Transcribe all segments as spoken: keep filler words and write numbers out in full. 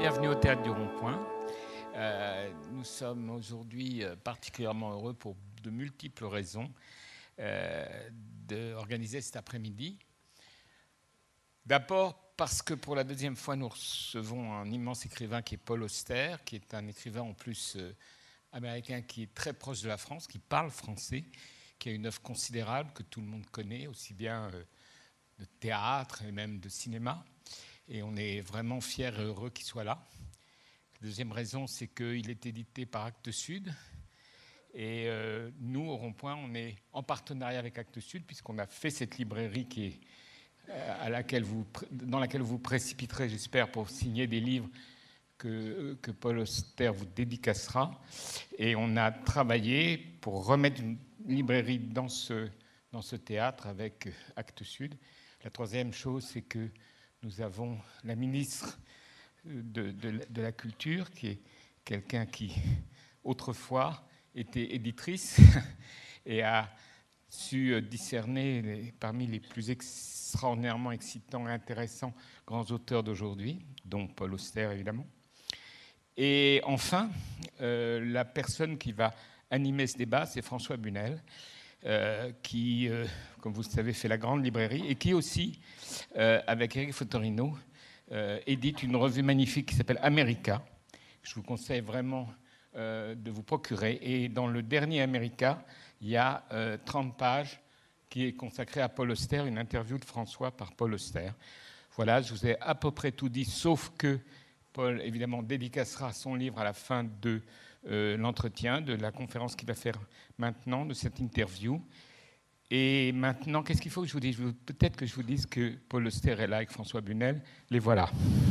Bienvenue au Théâtre du Rond-Point. Euh, nous sommes aujourd'hui particulièrement heureux pour de multiples raisons euh, d'organiser cet après-midi. D'abord parce que pour la deuxième fois, nous recevons un immense écrivain qui est Paul Auster, qui est un écrivain en plus euh, américain qui est très proche de la France, qui parle français, qui a une œuvre considérable que tout le monde connaît, aussi bien euh, de théâtre et même de cinéma. Et on est vraiment fiers et heureux qu'il soit là. La deuxième raison, c'est qu'il est édité par Actes Sud. Et euh, nous, au Rond-Point, on est en partenariat avec Actes Sud, puisqu'on a fait cette librairie qui est, euh, à laquelle vous, dans laquelle vous vous précipiterez, j'espère, pour signer des livres que, que Paul Auster vous dédicacera. Et on a travaillé pour remettre une librairie dans ce, dans ce théâtre avec Actes Sud. La troisième chose, c'est que nous avons la ministre de, de, de la Culture, qui est quelqu'un qui, autrefois, était éditrice et a su discerner les, parmi les plus extraordinairement excitants et intéressants grands auteurs d'aujourd'hui, dont Paul Auster, évidemment. Et enfin, euh, la personne qui va animer ce débat, c'est François Bunel, Euh, qui, euh, comme vous le savez, fait la grande librairie et qui aussi, euh, avec Eric Fotorino, euh, édite une revue magnifique qui s'appelle America. Je vous conseille vraiment euh, de vous procurer. Et dans le dernier America, il y a euh, trente pages qui est consacrée à Paul Auster, une interview de François par Paul Auster. Voilà, je vous ai à peu près tout dit, sauf que Paul, évidemment, dédicacera son livre à la fin de Euh, l'entretien, de la conférence qu'il va faire maintenant, de cette interview. Et maintenant, qu'est-ce qu'il faut que je vous dise ? Peut-être que je vous dise que Paul Auster est là avec François Bunel. Les voilà.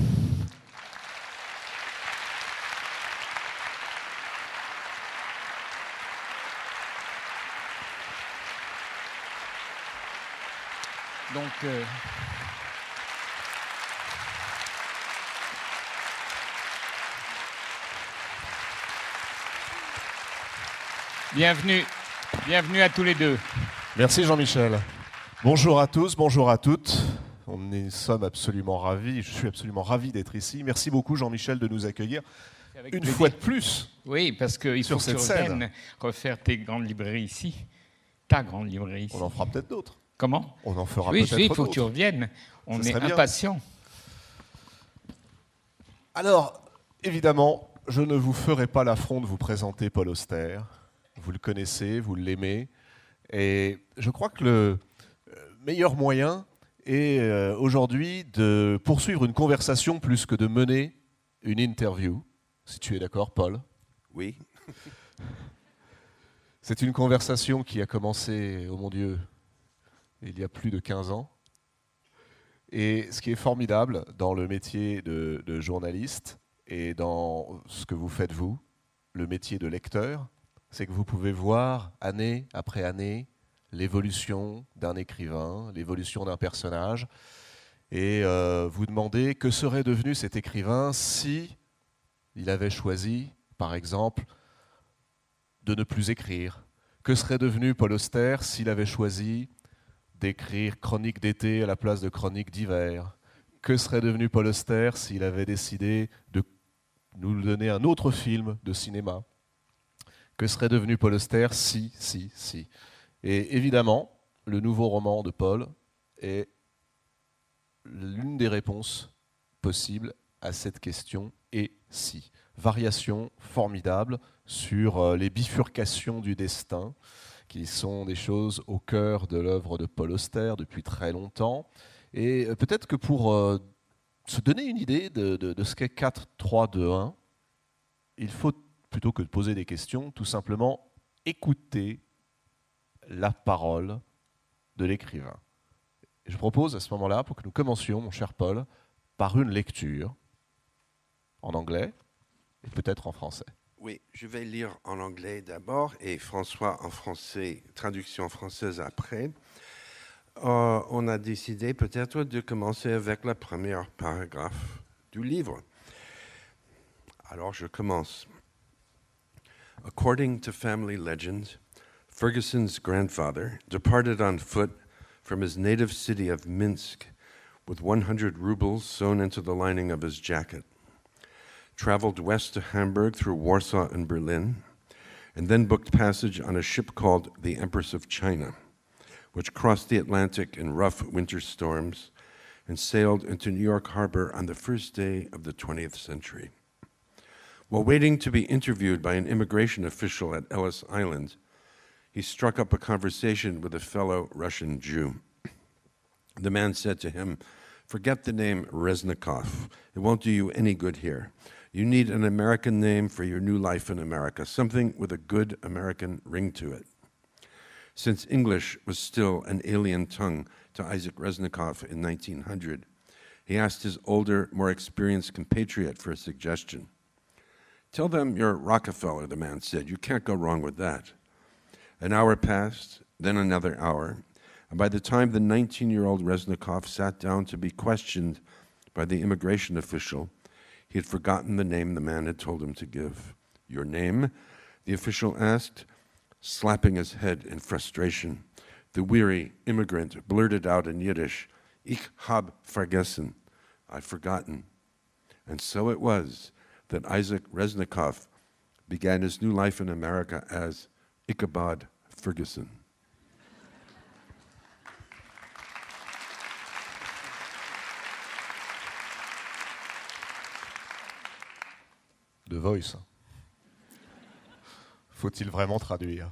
Donc... Euh Bienvenue, bienvenue à tous les deux. Merci Jean-Michel. Bonjour à tous, bonjour à toutes. On est, sommes absolument ravis, je suis absolument ravi d'être ici. Merci beaucoup Jean-Michel de nous accueillir une plaisir. fois de plus. Oui, parce qu'il faut que tu reviennes refaire tes grandes librairies ici, ta grande librairie ici. On en fera peut-être d'autres. Comment ? On en fera oui, peut-être d'autres. Oui, il faut que tu reviennes. On est impatients. Alors, évidemment, je ne vous ferai pas l'affront de vous présenter Paul Auster. Vous le connaissez, vous l'aimez. Et je crois que le meilleur moyen est euh, aujourd'hui de poursuivre une conversation plus que de mener une interview. Si tu es d'accord, Paul ? Oui. C'est une conversation qui a commencé, oh mon Dieu, il y a plus de quinze ans. Et ce qui est formidable dans le métier de, de journaliste et dans ce que vous faites vous, le métier de lecteur, c'est que vous pouvez voir année après année l'évolution d'un écrivain, l'évolution d'un personnage, et euh, vous demander que serait devenu cet écrivain si il avait choisi, par exemple, de ne plus écrire. Que serait devenu Paul Auster s'il avait choisi d'écrire Chronique d'été à la place de Chronique d'hiver ? Que serait devenu Paul Auster s'il avait décidé de nous donner un autre film de cinéma ? Que serait devenu Paul Auster si, si, si. Et évidemment, le nouveau roman de Paul est l'une des réponses possibles à cette question « et si ». Variation formidable sur les bifurcations du destin, qui sont des choses au cœur de l'œuvre de Paul Auster depuis très longtemps. Et peut-être que pour euh, se donner une idée de, de, de ce qu'est quatre, trois, deux, un, il faut, plutôt que de poser des questions, tout simplement écouter la parole de l'écrivain. Je propose à ce moment-là, pour que nous commencions, mon cher Paul, par une lecture en anglais et peut-être en français. Oui, je vais lire en anglais d'abord et François en français, traduction française après. Euh, on a décidé peut-être de commencer avec le premier paragraphe du livre. Alors je commence. According to family legend, Ferguson's grandfather departed on foot from his native city of Minsk with one hundred rubles sewn into the lining of his jacket. traveled west to Hamburg through Warsaw and Berlin, and then booked passage on a ship called the Empress of China, which crossed the Atlantic in rough winter storms and sailed into New York Harbor on the first day of the twentieth century. While waiting to be interviewed by an immigration official at Ellis Island, he struck up a conversation with a fellow Russian Jew. The man said to him, "Forget the name Reznikov. It won't do you any good here. You need an American name for your new life in America, something with a good American ring to it." Since English was still an alien tongue to Isaac Reznikov in nineteen hundred, he asked his older, more experienced compatriot for a suggestion. "Tell them you're Rockefeller," the man said. "You can't go wrong with that." An hour passed, then another hour, and by the time the nineteen-year-old Reznikov sat down to be questioned by the immigration official, he had forgotten the name the man had told him to give. "Your name?" the official asked, slapping his head in frustration. The weary immigrant blurted out in Yiddish, "Ich hab vergessen," I've forgotten. And so it was that Isaac Reznikov began his new life in America as Ichabod Ferguson. The Voice. Faut-il vraiment traduire?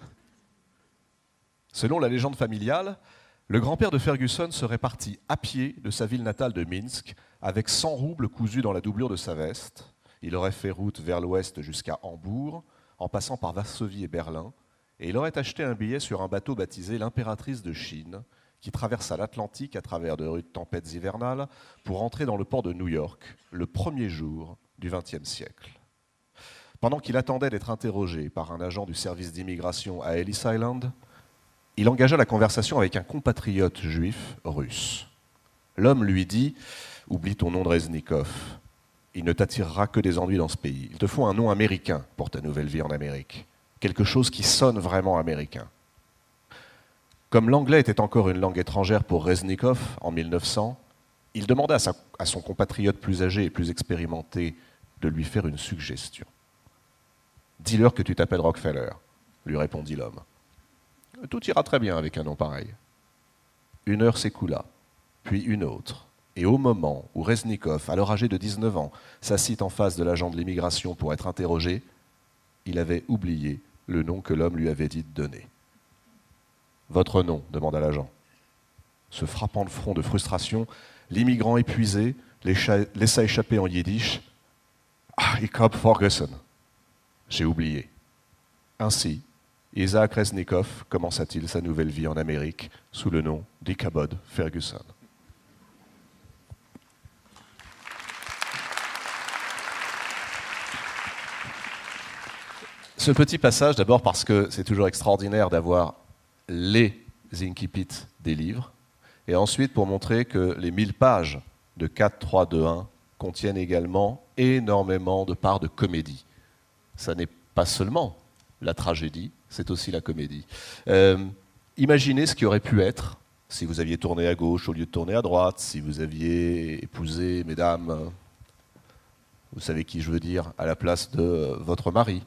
Selon la légende familiale, le grand-père de Ferguson serait parti à pied de sa ville natale de Minsk avec cent roubles cousus dans la doublure de sa veste. Il aurait fait route vers l'ouest jusqu'à Hambourg, en passant par Varsovie et Berlin, et il aurait acheté un billet sur un bateau baptisé l'Impératrice de Chine, qui traversa l'Atlantique à travers de rudes tempêtes hivernales pour entrer dans le port de New York le premier jour du vingtième siècle. Pendant qu'il attendait d'être interrogé par un agent du service d'immigration à Ellis Island, il engagea la conversation avec un compatriote juif russe. L'homme lui dit « Oublie ton nom de Reznikov. Il ne t'attirera que des ennuis dans ce pays. Il te faut un nom américain pour ta nouvelle vie en Amérique. Quelque chose qui sonne vraiment américain. » Comme l'anglais était encore une langue étrangère pour Reznikov en mille neuf cents, il demanda à, sa, à son compatriote plus âgé et plus expérimenté de lui faire une suggestion. « Dis-leur que tu t'appelles Rockefeller », lui répondit l'homme. « Tout ira très bien avec un nom pareil. » Une heure s'écoula, puis une autre, et au moment où Reznikov, alors âgé de dix-neuf ans, s'assit en face de l'agent de l'immigration pour être interrogé, il avait oublié le nom que l'homme lui avait dit de donner. « Votre nom ?» demanda l'agent. Se frappant le front de frustration, l'immigrant épuisé laissa échapper en yiddish « Ah, ich hab vergessen !»« J'ai oublié. » Ainsi, Isaac Reznikov commença-t-il sa nouvelle vie en Amérique sous le nom d'Ichabod Ferguson. Ce petit passage, d'abord parce que c'est toujours extraordinaire d'avoir les incipits des livres, et ensuite pour montrer que les mille pages de quatre, trois, deux, un contiennent également énormément de parts de comédie. Ça n'est pas seulement la tragédie, c'est aussi la comédie. Euh, imaginez ce qui aurait pu être si vous aviez tourné à gauche au lieu de tourner à droite, si vous aviez épousé, mesdames, vous savez qui je veux dire, à la place de votre mari.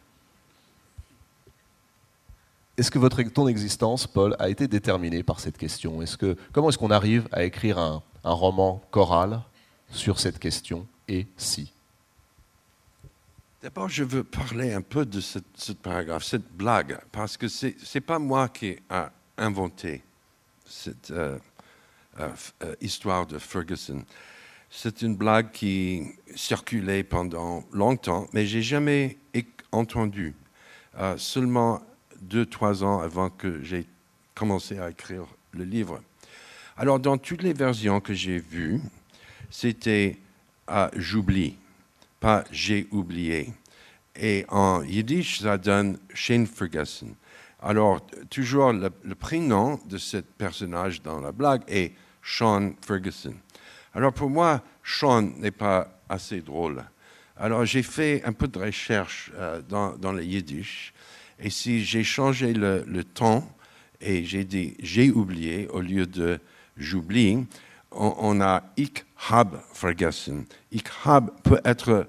Est-ce que votre, ton existence, Paul, a été déterminée par cette question? Est-ce que, comment est-ce qu'on arrive à écrire un, un roman choral sur cette question, et si? D'abord, je veux parler un peu de cette, cette paragraphe, cette blague, parce que ce n'est pas moi qui ai inventé cette euh, euh, euh, histoire de Ferguson. C'est une blague qui circulait pendant longtemps, mais je n'ai jamais entendu. Euh, seulement deux, trois ans avant que j'ai commencé à écrire le livre. Alors, dans toutes les versions que j'ai vues, c'était euh, « j'oublie », pas « j'ai oublié ». Et en yiddish, ça donne « Shane Ferguson ». Alors, toujours le, le prénom de ce personnage dans la blague est Sean Ferguson. Alors, pour moi, Sean n'est pas assez drôle. Alors, j'ai fait un peu de recherche euh, dans, dans le yiddish. Et si j'ai changé le, le ton et j'ai dit « j'ai oublié » au lieu de « j'oublie », on, on a « ich hab vergessen ». « Ich hab » peut être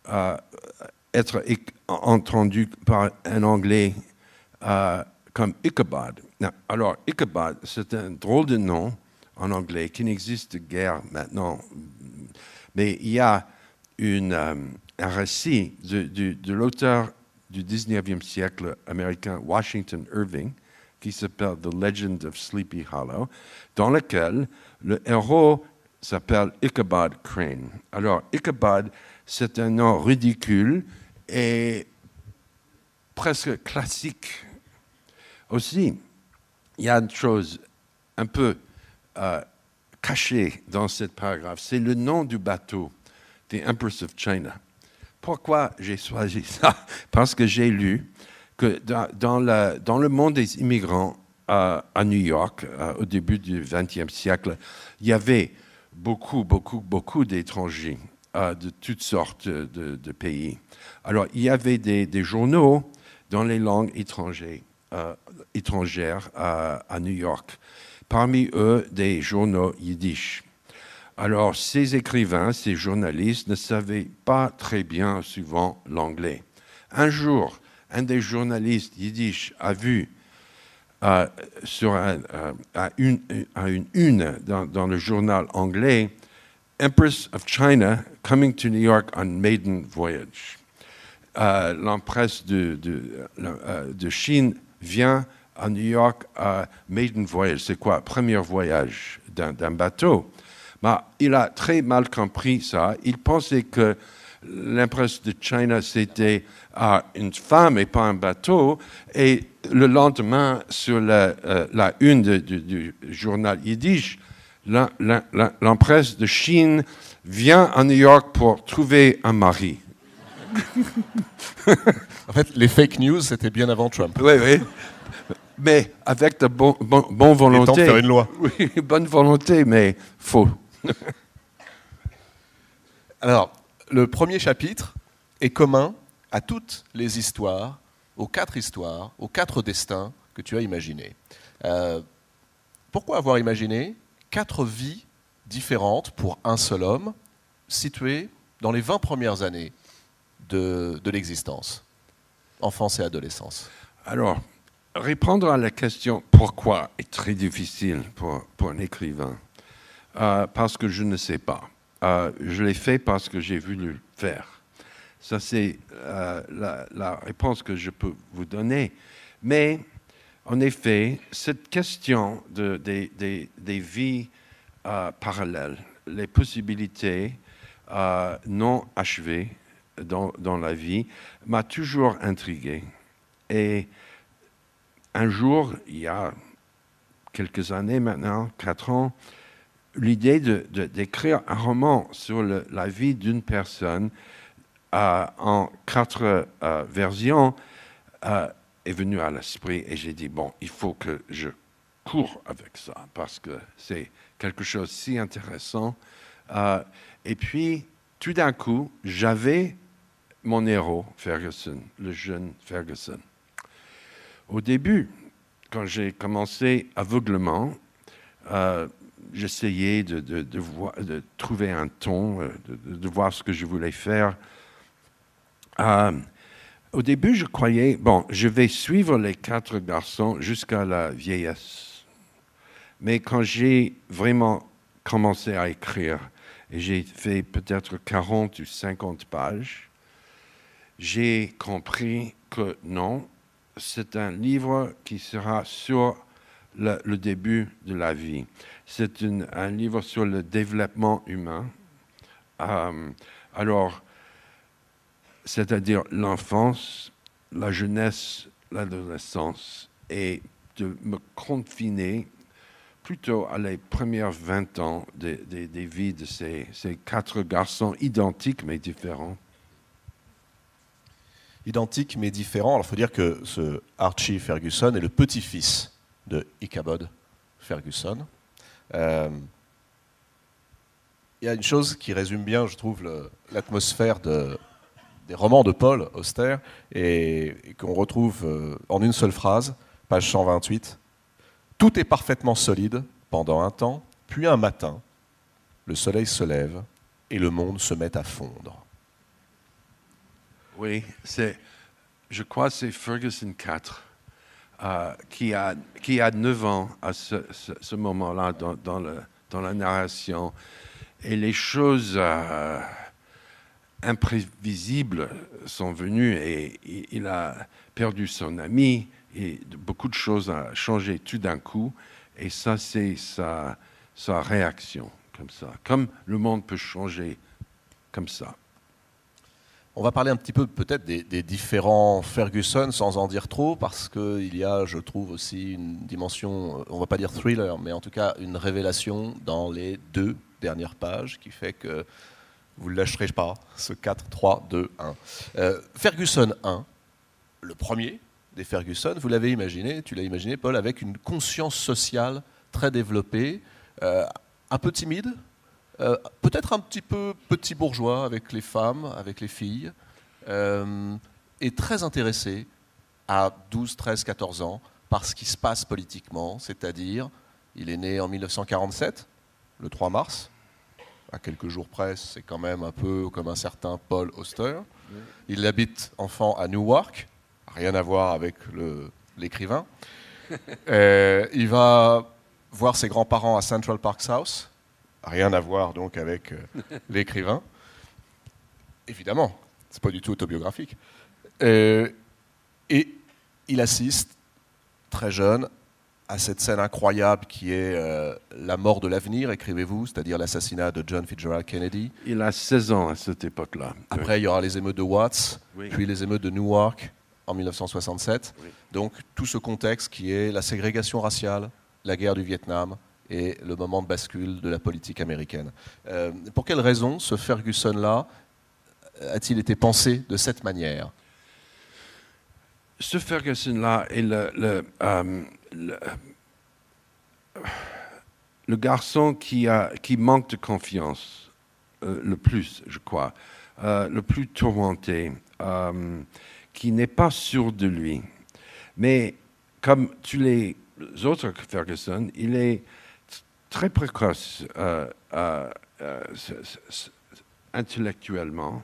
euh, être entendu par un Anglais euh, comme Ichabod. Alors, Ichabod, c'est un drôle de nom en anglais qui n'existe guère maintenant. Mais il y a une, euh, un récit de, de, de l'auteur du dix-neuvième siècle américain Washington Irving, qui s'appelle The Legend of Sleepy Hollow, dans lequel le héros s'appelle Ichabod Crane. Alors, Ichabod, c'est un nom ridicule et presque classique. Aussi, il y a une chose un peu euh, cachée dans cette paragraphe, c'est le nom du bateau, The Empress of China. Pourquoi j'ai choisi ça? Parce que j'ai lu que dans, dans, la, dans le monde des immigrants euh, à New York, euh, au début du vingtième siècle, il y avait beaucoup, beaucoup, beaucoup d'étrangers euh, de toutes sortes de, de pays. Alors, il y avait des, des journaux dans les langues étrangères, euh, étrangères euh, à New York. Parmi eux, des journaux yiddish. Alors, ces écrivains, ces journalistes ne savaient pas très bien souvent l'anglais. Un jour, un des journalistes yiddish a vu euh, sur un, euh, à une, à une une dans, dans le journal anglais « Empress of China coming to New York on maiden voyage ». Euh, L'empresse de, de, euh, de Chine vient à New York à maiden voyage. C'est quoi? Premier voyage d'un, d'un bateau. Mais il a très mal compris ça. Il pensait que l'empresse de China, c'était euh, une femme et pas un bateau. Et le lendemain, sur la, euh, la une de, de, du journal yiddish, la, la, la, l'empresse de Chine vient à New York pour trouver un mari. En fait, les fake news, c'était bien avant Trump. Oui, oui. Mais avec de bon, bon, bonne volonté. Il est temps de faire une loi. Oui, bonne volonté, mais faux. Alors, le premier chapitre est commun à toutes les histoires, aux quatre histoires, aux quatre destins que tu as imaginés. Euh, pourquoi avoir imaginé quatre vies différentes pour un seul homme, situées dans les vingt premières années de, de l'existence, enfance et adolescence? Alors, répondre à la question « pourquoi » est très difficile pour, pour un écrivain. Euh, parce que je ne sais pas. Euh, je l'ai fait parce que j'ai voulu le faire. Ça, c'est euh, la, la réponse que je peux vous donner. Mais, en effet, cette question de, des, des, des vies euh, parallèles, les possibilités euh, non achevées dans, dans la vie, m'a toujours intrigué. Et un jour, il y a quelques années maintenant, quatre ans, l'idée de, de, d'écrire un roman sur le, la vie d'une personne euh, en quatre euh, versions euh, est venue à l'esprit et j'ai dit, bon, il faut que je cours avec ça parce que c'est quelque chose de si intéressant. Euh, et puis, tout d'un coup, j'avais mon héros, Ferguson, le jeune Ferguson. Au début, quand j'ai commencé aveuglement, euh, j'essayais de, de, de, voir, de trouver un ton, de, de, de voir ce que je voulais faire. Euh, au début, je croyais, bon, je vais suivre les quatre garçons jusqu'à la vieillesse. Mais quand j'ai vraiment commencé à écrire, et j'ai fait peut-être quarante ou cinquante pages, j'ai compris que non, c'est un livre qui sera sur le, le début de la vie. C'est une, un livre sur le développement humain. Euh, alors, c'est-à-dire l'enfance, la jeunesse, l'adolescence, et de me confiner plutôt à les premières vingt ans des, des, des vies de ces, ces quatre garçons identiques mais différents. Identiques mais différents. Alors, il faut dire que ce Archie Ferguson est le petit-fils de Ichabod Ferguson. Euh, il y a une chose qui résume bien, je trouve, le, l'atmosphère de, des romans de Paul Auster et, et qu'on retrouve euh, en une seule phrase, page cent vingt-huit. Tout est parfaitement solide pendant un temps, puis un matin, le soleil se lève et le monde se met à fondre. Oui, c'est, je crois que c'est Ferguson quatre euh, qui, a, qui a neuf ans à ce, ce, ce moment-là dans, dans, le, dans la narration. Et les choses euh, imprévisibles sont venues et il a perdu son ami et beaucoup de choses ont changé tout d'un coup. Et ça, c'est sa, sa réaction, comme ça. Comme le monde peut changer comme ça. On va parler un petit peu peut-être des, des différents Ferguson sans en dire trop, parce qu'il y a, je trouve, aussi une dimension, on ne va pas dire thriller, mais en tout cas une révélation dans les deux dernières pages qui fait que vous ne lâcherez pas ce quatre, trois, deux, un. Euh, Ferguson un, le premier des Ferguson, vous l'avez imaginé, tu l'as imaginé Paul, avec une conscience sociale très développée, euh, un peu timide, Euh, peut-être un petit peu petit bourgeois avec les femmes, avec les filles, euh, et très intéressé à douze, treize, quatorze ans par ce qui se passe politiquement, c'est-à-dire, il est né en mille neuf cent quarante-sept, le trois mars, à quelques jours près, c'est quand même un peu comme un certain Paul Auster. Il habite enfant à Newark, rien à voir avec le, l'écrivain. euh, il va voir ses grands-parents à Central Park South. Rien à voir donc avec euh, l'écrivain. Évidemment, c'est pas du tout autobiographique. Euh, et il assiste, très jeune, à cette scène incroyable qui est euh, la mort de l'avenir, écrivez-vous, c'est-à-dire l'assassinat de John Fitzgerald Kennedy. Il a seize ans à cette époque-là. Après, oui. Il y aura les émeutes de Watts, oui. Puis les émeutes de Newark en mille neuf cent soixante-sept. Oui. Donc tout ce contexte qui est la ségrégation raciale, la guerre du Vietnam, et le moment de bascule de la politique américaine. Euh, pour quelle raison ce Ferguson-là a-t-il été pensé de cette manière? Ce Ferguson-là est le, le, euh, le, le garçon qui, a, qui manque de confiance euh, le plus, je crois, euh, le plus tourmenté, euh, qui n'est pas sûr de lui. Mais comme tous les autres Ferguson, il est très précoce euh, euh, euh, intellectuellement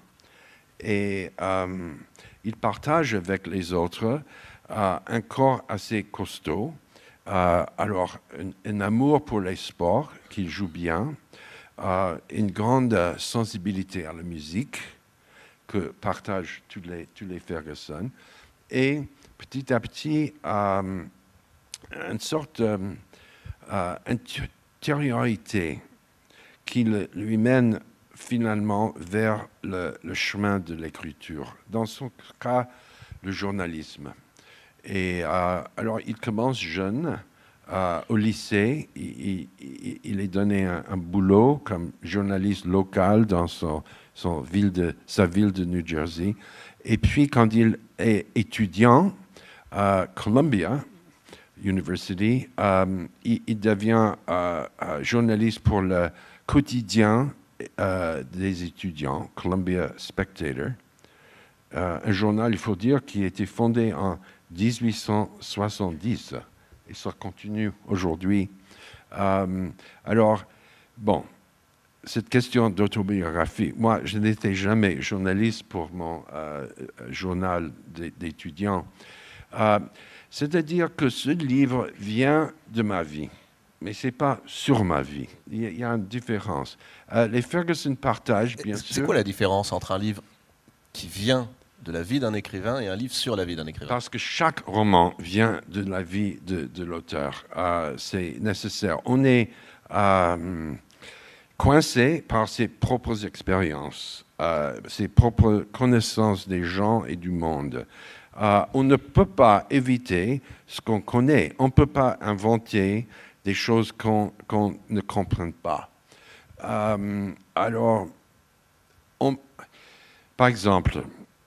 et euh, il partage avec les autres euh, un corps assez costaud, euh, alors un, un amour pour les sports qu'il joue bien, euh, une grande sensibilité à la musique que partagent tous les, tous les Ferguson et petit à petit euh, une sorte euh, euh, intériorité qui le, lui mène finalement vers le, le chemin de l'écriture. Dans son cas, le journalisme. Et euh, alors, il commence jeune, euh, au lycée. Il, il, il est donné un, un boulot comme journaliste local dans son, son ville de, sa ville de New Jersey. Et puis, quand il est étudiant à Columbia University, euh, il, il devient euh, euh, journaliste pour le quotidien euh, des étudiants, Columbia Spectator, euh, un journal, il faut dire, qui a été fondé en dix-huit cent soixante-dix et ça continue aujourd'hui. Euh, alors, bon, cette question d'autobiographie, moi, je n'étais jamais journaliste pour mon euh, journal d'étudiants. Euh, C'est-à-dire que ce livre vient de ma vie, mais ce n'est pas sur ma vie. Il y a une différence. Euh, les Ferguson partagent, bien sûr... C'est quoi la différence entre un livre qui vient de la vie d'un écrivain et un livre sur la vie d'un écrivain? Parce que chaque roman vient de la vie de, de l'auteur. Euh, c'est nécessaire. On est euh, coincé par ses propres expériences, euh, ses propres connaissances des gens et du monde. Euh, on ne peut pas éviter ce qu'on connaît. On ne peut pas inventer des choses qu'on qu'on ne comprend pas. Euh, alors, on, par exemple,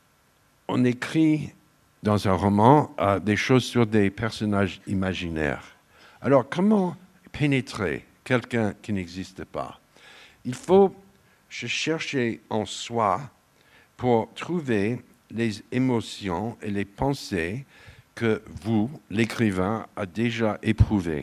on écrit dans un roman euh, des choses sur des personnages imaginaires. Alors, comment pénétrer quelqu'un qui n'existe pas? Il faut chercher en soi pour trouver les émotions et les pensées que vous, l'écrivain, a déjà éprouvées.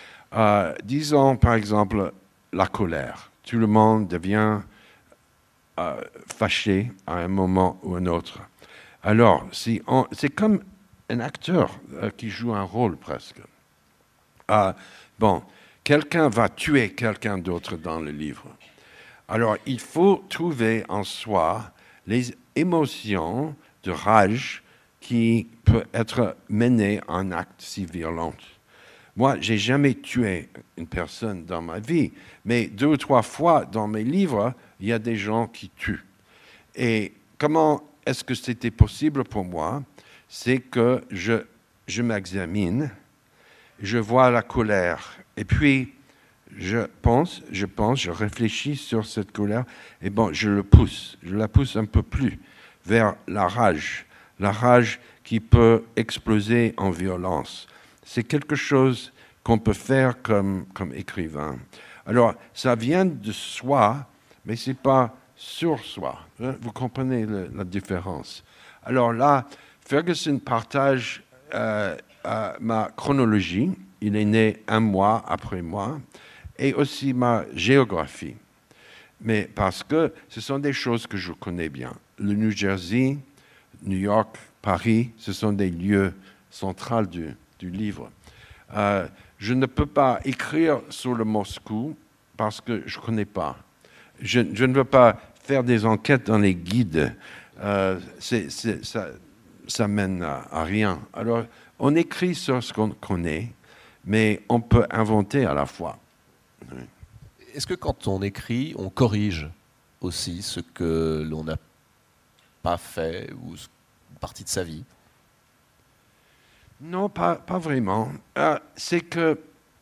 Euh, disons, par exemple, la colère. Tout le monde devient euh, fâché à un moment ou un autre. Alors, si on, c'est comme un acteur euh, qui joue un rôle presque. Euh, bon, quelqu'un va tuer quelqu'un d'autre dans le livre. Alors, il faut trouver en soi les émotions de rage qui peuvent être menées à un acte si violent. Moi, j'ai jamais tué une personne dans ma vie, mais deux ou trois fois dans mes livres, il y a des gens qui tuent. Et comment est-ce que c'était possible pour moi? C'est que je, je m'examine, je vois la colère, et puis je pense, je pense, je réfléchis sur cette colère, et bon, je le pousse, je la pousse un peu plus vers la rage, la rage qui peut exploser en violence. C'est quelque chose qu'on peut faire comme, comme écrivain. Alors, ça vient de soi, mais ce n'est pas sur soi. Hein? Vous comprenez le, la différence. Alors là, Ferguson partage euh, euh, ma chronologie. Il est né un mois après moi, et aussi ma géographie. Mais parce que ce sont des choses que je connais bien. Le New Jersey, New York, Paris, ce sont des lieux centraux du, du livre. Euh, je ne peux pas écrire sur le Moscou parce que je ne connais pas. Je, je ne veux pas faire des enquêtes dans les guides. Euh, c'est, c'est, ça, ça mène à, à rien. Alors, on écrit sur ce qu'on connaît, mais on peut inventer à la fois. Oui. Est-ce que quand on écrit, on corrige aussi ce que l'on n'a pas fait ou une partie de sa vie? Non, pas, pas vraiment. Euh, c'est que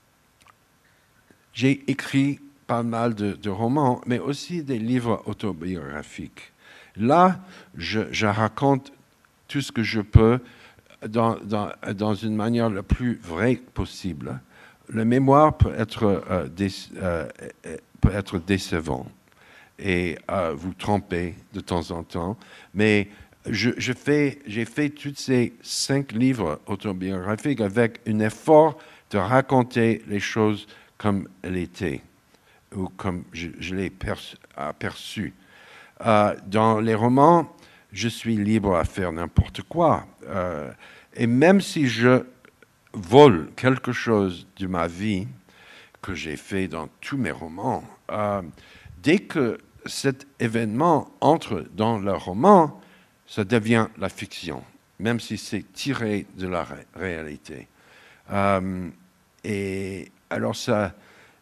j'ai écrit pas mal de, de romans, mais aussi des livres autobiographiques. Là, je, je raconte tout ce que je peux dans, dans, dans une manière la plus vraie possible. Le mémoire peut être, euh, dé, euh, peut être décevant et euh, vous tromper de temps en temps, mais Je, je fais, j'ai fait tous ces cinq livres autobiographiques avec un effort de raconter les choses comme elles étaient, ou comme je, je les perçu, aperçues. Euh, dans les romans, je suis libre à faire n'importe quoi. Euh, et même si je vole quelque chose de ma vie, que j'ai fait dans tous mes romans, euh, dès que cet événement entre dans le roman, ça devient la fiction, même si c'est tiré de la ré- réalité. Euh, et alors ça,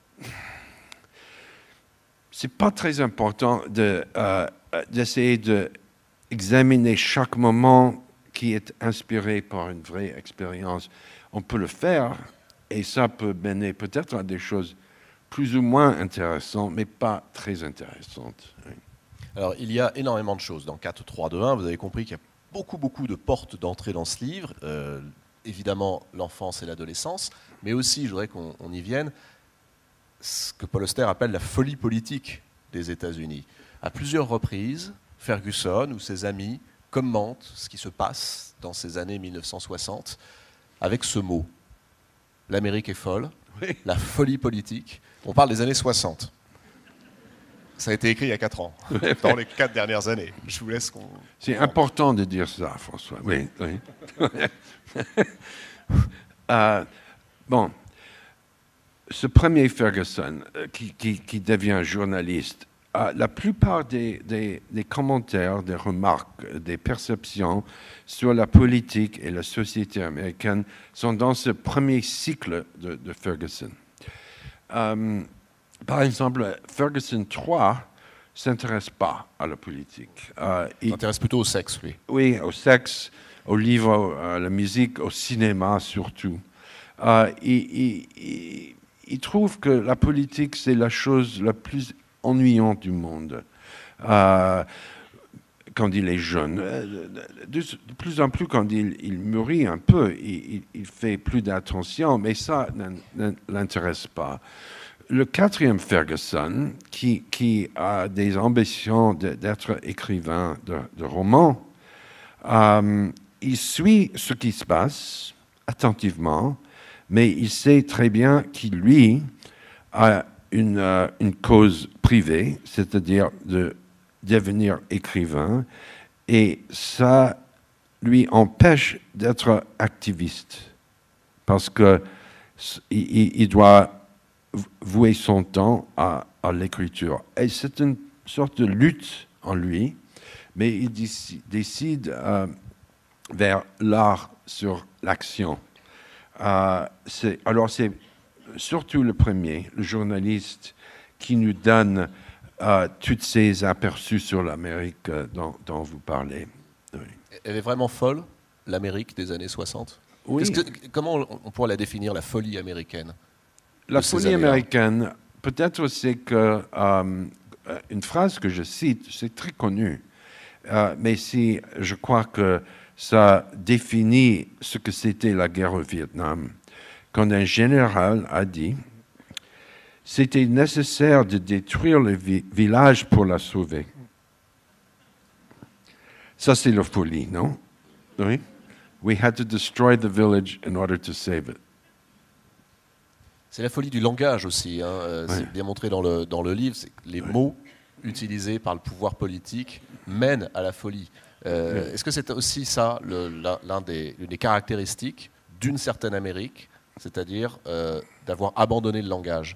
c'est pas très important de, euh, d'essayer d'examiner chaque moment qui est inspiré par une vraie expérience. On peut le faire, et ça peut mener peut-être à des choses plus ou moins intéressantes, mais pas très intéressantes. Oui. Alors, il y a énormément de choses dans quatre, trois, deux, un. Vous avez compris qu'il y a beaucoup, beaucoup de portes d'entrée dans ce livre. Euh, évidemment, l'enfance et l'adolescence, mais aussi, je voudrais qu'on on y vienne, ce que Paul Auster appelle la folie politique des États-Unis. À plusieurs reprises, Ferguson ou ses amis commentent ce qui se passe dans ces années mille neuf cent soixante avec ce mot. L'Amérique est folle, oui. La folie politique. On parle des années soixante. Ça a été écrit il y a quatre ans, dans les quatre dernières années. Je vous laisse qu'on... C'est important de dire ça, François. Oui, oui. euh, bon, ce premier Ferguson, qui, qui, qui devient journaliste, euh, la plupart des, des, des commentaires, des remarques, des perceptions sur la politique et la société américaine sont dans ce premier cycle de, de Ferguson. Euh, Par exemple, Ferguson trois ne s'intéresse pas à la politique. Euh, il s'intéresse plutôt au sexe, oui. Oui, au sexe, au livre, à la musique, au cinéma surtout. Euh, il, il, il, il trouve que la politique, c'est la chose la plus ennuyante du monde. Euh, quand il est jeune. De, de plus en plus, quand il, il mûrit un peu, il, il fait plus d'attention, mais ça ne l'intéresse pas. Le quatrième Ferguson, qui, qui a des ambitions de, d'être écrivain de, de romans, euh, il suit ce qui se passe attentivement, mais il sait très bien qu'il, lui, a une, euh, une cause privée, c'est-à-dire de devenir écrivain et ça lui empêche d'être activiste parce qu'il il doit vouer son temps à, à l'écriture. Et c'est une sorte de lutte en lui, mais il décide euh, vers l'art sur l'action. Euh, c'est, alors c'est surtout le premier, le journaliste, qui nous donne euh, tous ces aperçus sur l'Amérique dont, dont vous parlez. Oui. Elle est vraiment folle, l'Amérique des années soixante. Oui. Que, comment on pourrait la définir, la folie américaine? La folie américaine, peut-être c'est que euh, une phrase que je cite, c'est très connu, euh, mais si je crois que ça définit ce que c'était la guerre au Vietnam, quand un général a dit « C'était nécessaire de détruire le vi- village pour la sauver ». Ça, c'est la folie, non? Oui. We had to destroy the village in order to save it. C'est la folie du langage aussi. Hein. Euh, ouais. C'est bien montré dans le, dans le livre. C'est que les ouais. mots utilisés par le pouvoir politique mènent à la folie. Euh, ouais. Est-ce que c'est aussi ça, le, l'un des, l'une des caractéristiques d'une certaine Amérique, c'est-à-dire euh, d'avoir abandonné le langage?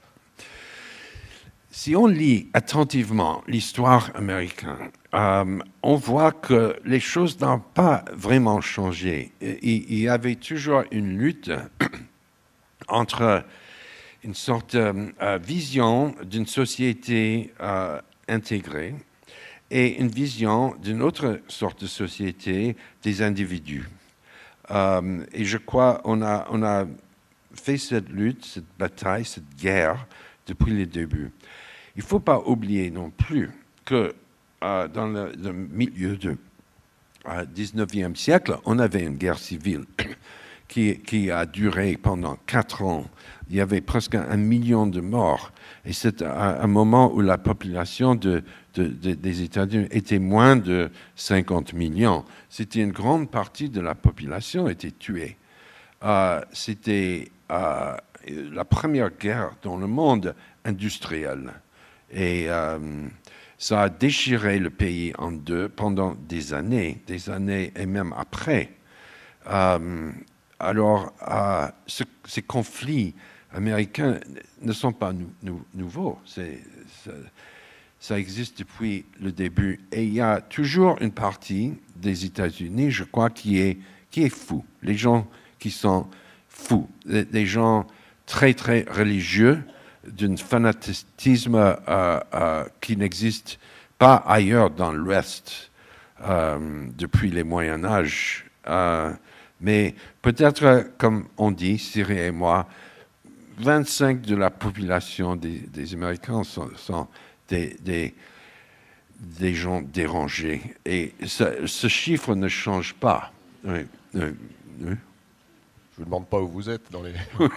Si on lit attentivement l'histoire américaine, euh, on voit que les choses n'ont pas vraiment changé. Il, il y avait toujours une lutte entre une sorte de euh, vision d'une société euh, intégrée et une vision d'une autre sorte de société des individus. Euh, et je crois qu'on a, on a fait cette lutte, cette bataille, cette guerre depuis le début. Il ne faut pas oublier non plus que euh, dans le, le milieu du euh, dix-neuvième siècle, on avait une guerre civile qui, qui a duré pendant quatre ans. Il y avait presque un million de morts. Et c'est un, un moment où la population de, de, de, des États-Unis était moins de cinquante millions. C'était une grande partie de la population qui était tuée. Euh, c'était euh, la première guerre dans le monde industriel. Et euh, ça a déchiré le pays en deux pendant des années, des années et même après. Euh, alors, euh, ce, ces conflits américains ne sont pas nou, nou, nouveaux. C'est, ça, ça existe depuis le début. Et il y a toujours une partie des États-Unis, je crois, qui est, qui est fou. Les gens qui sont fous. Les, les gens très, très religieux, d'un fanatisme euh, euh, qui n'existe pas ailleurs dans l'Ouest euh, depuis les Moyen Âge. Euh, mais peut-être, comme on dit, Cyril et moi, vingt-cinq de la population des, des Américains sont, sont des, des, des gens dérangés. Et ce, ce chiffre ne change pas. Oui, oui, oui. Je ne vous demande pas où vous êtes dans les...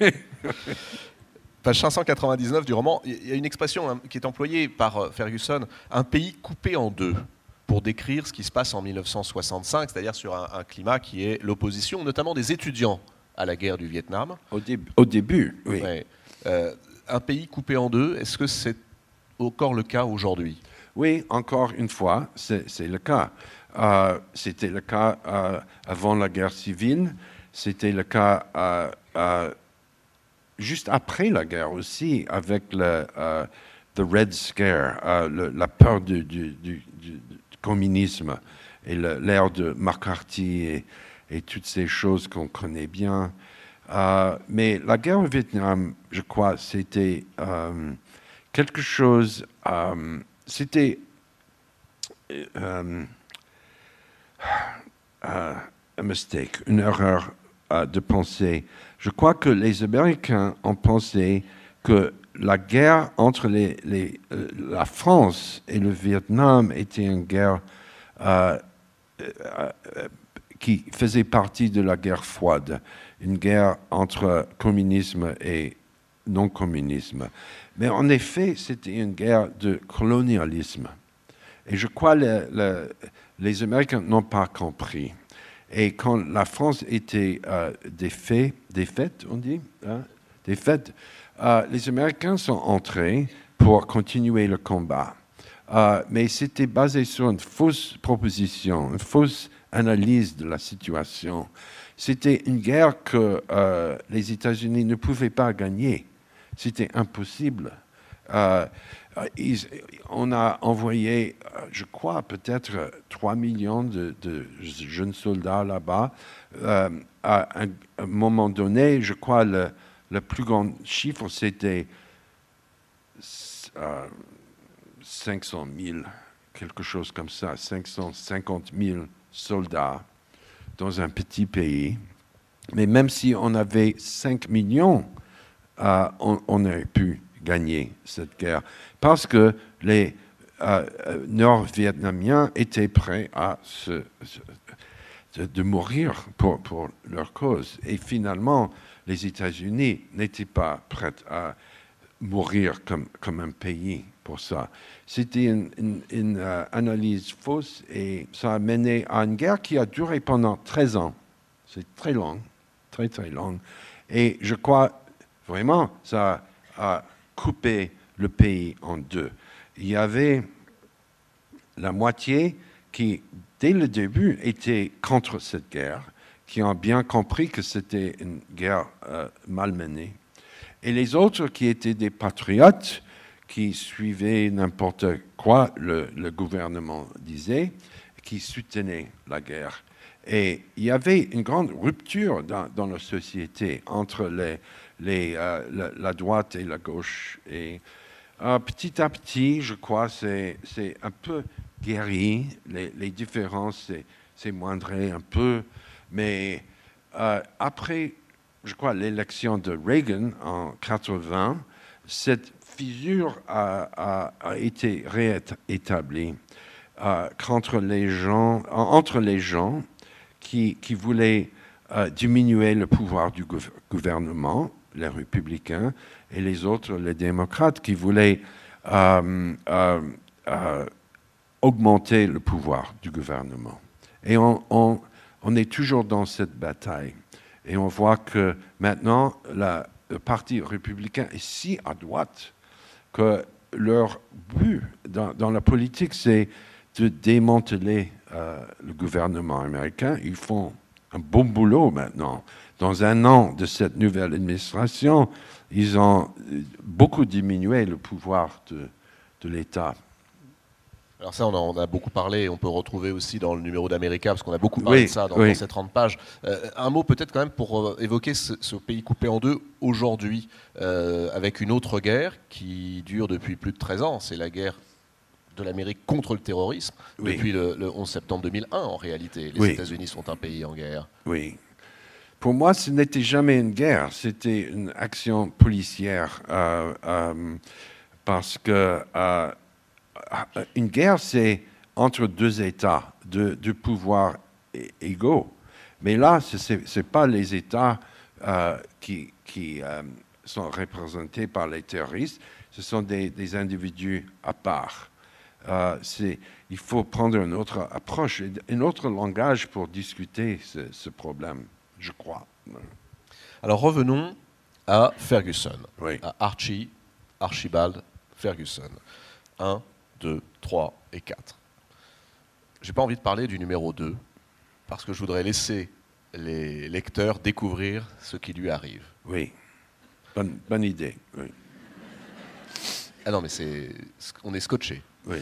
Page cinq cent quatre-vingt-dix-neuf du roman, il y a une expression hein, qui est employée par Ferguson, un pays coupé en deux, pour décrire ce qui se passe en mille neuf cent soixante-cinq, c'est-à-dire sur un, un climat qui est l'opposition, notamment des étudiants à la guerre du Vietnam. Au, dé- au début, oui. Ouais. Euh, un pays coupé en deux, est-ce que c'est encore le cas aujourd'hui? Oui, encore une fois, c'est, c'est le cas. Euh, c'était le cas euh, avant la guerre civile, c'était le cas... Euh, euh, juste après la guerre aussi, avec le uh, the Red Scare, uh, le, la peur du, du, du, du communisme et le, l'ère de McCarthy et, et toutes ces choses qu'on connaît bien. Uh, mais la guerre au Vietnam, je crois, c'était um, quelque chose, um, c'était um, uh, a mistake, une erreur uh, de pensée. Je crois que les Américains ont pensé que la guerre entre les, les, euh, la France et le Vietnam était une guerre euh, euh, qui faisait partie de la guerre froide, une guerre entre communisme et non-communisme. Mais en effet, c'était une guerre de colonialisme. Et je crois que le, le, les Américains n'ont pas compris. Et quand la France était euh, défait, défaite, on dit, hein, défaite, euh, les Américains sont entrés pour continuer le combat. Euh, mais c'était basé sur une fausse proposition, une fausse analyse de la situation. C'était une guerre que euh, les États-Unis ne pouvaient pas gagner. C'était impossible. Euh, ils, on a envoyé, je crois, peut-être trois millions de, de jeunes soldats là-bas. Euh, à un, un moment donné, je crois, le, le plus grand chiffre, c'était euh, cinq cent mille, quelque chose comme ça, cinq cent cinquante mille soldats dans un petit pays. Mais même si on avait cinq millions, euh, on, on aurait pu gagner cette guerre parce que les euh, Nord-Vietnamiens étaient prêts à se, se, de, de mourir pour, pour leur cause. Et finalement, les États-Unis n'étaient pas prêts à mourir comme, comme un pays pour ça. C'était une, une, une uh, analyse fausse et ça a mené à une guerre qui a duré pendant treize ans. C'est très long, très très long. Et je crois vraiment ça a coupé le pays en deux. Il y avait la moitié qui, dès le début, était contre cette guerre, qui ont bien compris que c'était une guerre euh, mal menée. Et les autres qui étaient des patriotes, qui suivaient n'importe quoi le, le gouvernement disait, qui soutenaient la guerre. Et il y avait une grande rupture dans, dans la société entre les, les, euh, la, la droite et la gauche. Et euh, petit à petit, je crois, c'est, c'est un peu guéri. Les, les différences, c'est, c'est moindré un peu. Mais euh, après, je crois, l'élection de Reagan en quatre-vingts, cette fissure a, a, a été réétablie euh, contre les gens, entre les gens qui, qui voulaient euh, diminuer le pouvoir du gouv- gouvernement, les républicains, et les autres, les démocrates, qui voulaient euh, euh, euh, augmenter le pouvoir du gouvernement. Et on, on, on est toujours dans cette bataille. Et on voit que maintenant, la, le Parti républicain est si à droite que leur but dans, dans la politique, c'est de démanteler euh, le gouvernement américain. Ils font un bon boulot maintenant. Dans un an de cette nouvelle administration, ils ont beaucoup diminué le pouvoir de, de l'État. Alors ça, on en a beaucoup parlé, on peut retrouver aussi dans le numéro d'America, parce qu'on a beaucoup parlé oui, de ça dans, oui. dans ces trente pages. Euh, un mot peut-être quand même pour euh, évoquer ce, ce pays coupé en deux aujourd'hui, euh, avec une autre guerre qui dure depuis plus de treize ans. C'est la guerre de l'Amérique contre le terrorisme, oui. depuis le, le onze septembre deux mille un en réalité. Les oui. États-Unis sont un pays en guerre. Oui. Pour moi, ce n'était jamais une guerre, c'était une action policière, euh, euh, parce que... Euh, une guerre, c'est entre deux États, deux, deux pouvoirs égaux. Mais là, ce n'est pas les États euh, qui, qui euh, sont représentés par les terroristes, ce sont des, des individus à part. Euh, il faut prendre une autre approche, un autre langage pour discuter ce, ce problème, je crois. Alors revenons à Ferguson, oui. à Archie, Archibald Ferguson. Un, deux, trois et quatre. Je n'ai pas envie de parler du numéro deux, parce que je voudrais laisser les lecteurs découvrir ce qui lui arrive. Oui, bonne, bonne idée. Oui. Ah non, mais c'est, on est scotché. Oui.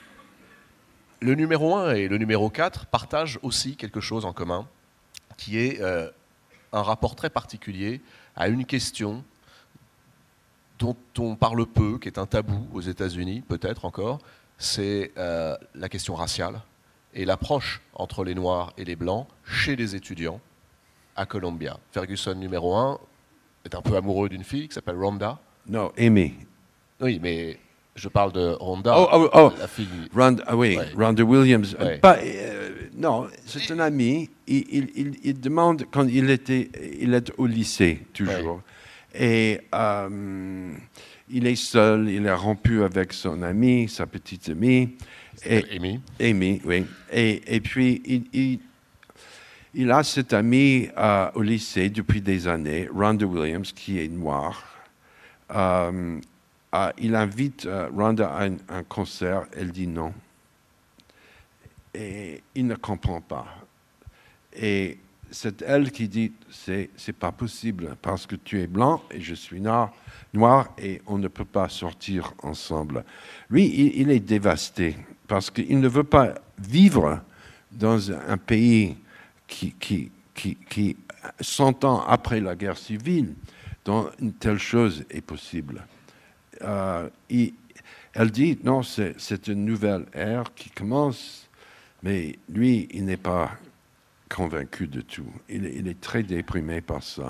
Le numéro un et le numéro quatre partagent aussi quelque chose en commun, qui est euh, un rapport très particulier à une question dont on parle peu, qui est un tabou aux États-Unis, peut-être encore, c'est euh, la question raciale et l'approche entre les Noirs et les Blancs chez les étudiants à Columbia. Ferguson, numéro un, est un peu amoureux d'une fille qui s'appelle Rhonda. Non, Amy. Oui, mais je parle de Rhonda, oh, oh, oh. la fille... Rhonda, ah oui, ouais. Rhonda Williams. Ouais. Pas, euh, non, c'est un ami. Il, il, il, il demande, quand il était, il est au lycée, toujours. Ouais. Et euh, il est seul, il est rompu avec son amie, sa petite amie. Et, Amy. Amy, oui. Et, et puis, il, il, il a cette amie euh, au lycée depuis des années, Rhonda Williams, qui est noire. Euh, euh, il invite euh, Rhonda à un, un concert, elle dit non. Et il ne comprend pas. Et c'est elle qui dit, c'est, c'est pas possible, parce que tu es blanc et je suis noir, noir et on ne peut pas sortir ensemble. Lui, il, il est dévasté, parce qu'il ne veut pas vivre dans un pays qui, qui, qui, qui, cent ans après la guerre civile, dont une telle chose est possible. Euh, il, elle dit, non, c'est, c'est une nouvelle ère qui commence, mais lui, il n'est pas convaincu de tout. Il, il est très déprimé par ça.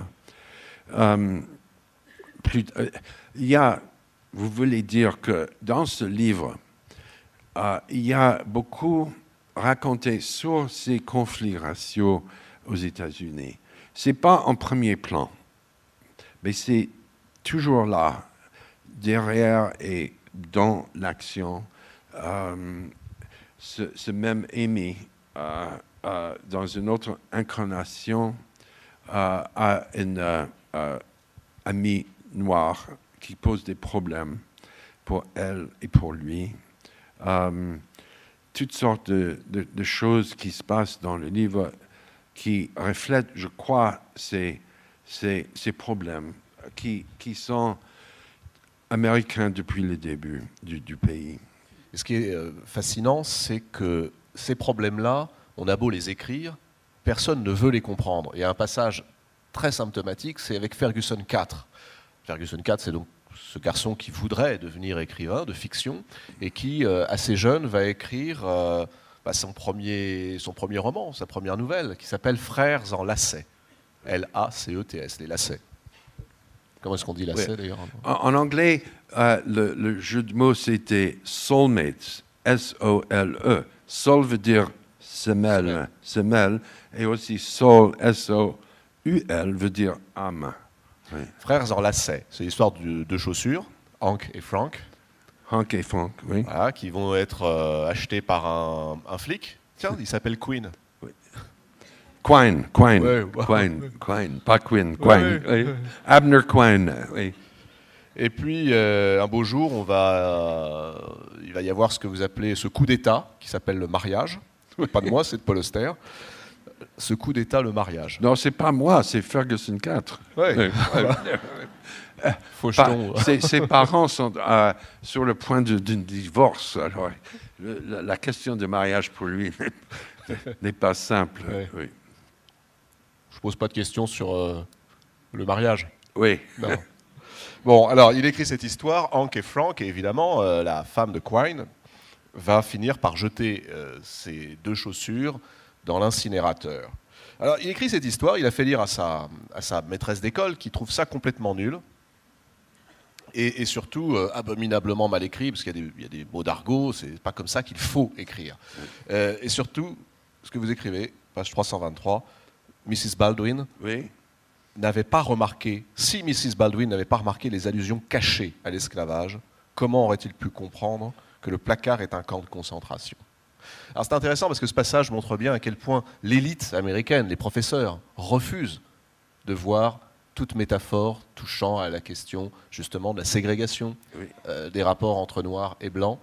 Euh, plus, euh, il y a, vous voulez dire que dans ce livre, euh, il y a beaucoup raconté sur ces conflits raciaux aux États-Unis. Ce n'est pas en premier plan, mais c'est toujours là, derrière et dans l'action. Euh, ce, ce même Amy, euh, euh, dans une autre incarnation, euh, a une euh, euh, amie noire qui pose des problèmes pour elle et pour lui. Euh, toutes sortes de, de, de choses qui se passent dans le livre qui reflètent, je crois, ces, ces, ces problèmes qui, qui sont américains depuis le début du, du pays. Et ce qui est fascinant, c'est que ces problèmes-là, on a beau les écrire, personne ne veut les comprendre. Il y a un passage très symptomatique, c'est avec Ferguson quatre. Ferguson quatre, c'est donc ce garçon qui voudrait devenir écrivain de fiction et qui, euh, assez jeune, va écrire euh, bah, son, premier, son premier roman, sa première nouvelle, qui s'appelle Frères en lacets. L A C E T S, les lacets. Comment est-ce qu'on dit lacets, oui. D'ailleurs? En, en anglais, euh, le, le jeu de mots, c'était soulmates, S O L E. Soul veut dire semelle, semelle, et aussi soul, S O U L, veut dire âme. Oui. Frères en lacets, c'est l'histoire de deux chaussures, Hank et Frank. Hank et Frank, oui. Voilà, qui vont être euh, achetés par un, un flic. Tiens, il s'appelle Queen. Oui. Quine, Quine, ouais, Quine, Quine, pas Quinn, Quine. Ouais. Oui. Abner Quine, oui. Et puis, euh, un beau jour, on va, euh, il va y avoir ce que vous appelez ce coup d'État, qui s'appelle le mariage. Pas de moi, c'est de Paul Auster. Ce coup d'État, le mariage. Non, c'est pas moi, c'est Ferguson quatre. Oui. Ouais. Faucheton. Ses, ses parents sont euh, sur le point d'un divorce. Alors, le, la, la question de mariage pour lui n'est pas simple. Ouais. Oui. Je pose pas de questions sur euh, le mariage. Oui. Non. Bon, alors, il écrit cette histoire, Hank et Frank, et évidemment, euh, la femme de Quine va finir par jeter euh, ses deux chaussures dans l'incinérateur. Alors, il écrit cette histoire, il a fait lire à sa, à sa maîtresse d'école, qui trouve ça complètement nul, et, et surtout euh, abominablement mal écrit, parce qu'il y a des, il y a des mots d'argot, c'est pas comme ça qu'il faut écrire. Euh, et surtout, ce que vous écrivez, page trois cent vingt-trois, Missus Baldwin oui. n'avait pas remarqué, si Missus Baldwin n'avait pas remarqué les allusions cachées à l'esclavage, comment aurait-il pu comprendre que le placard est un camp de concentration? Alors c'est intéressant parce que ce passage montre bien à quel point l'élite américaine, les professeurs, refusent de voir toute métaphore touchant à la question justement de la ségrégation, oui. euh, des rapports entre noirs et blancs.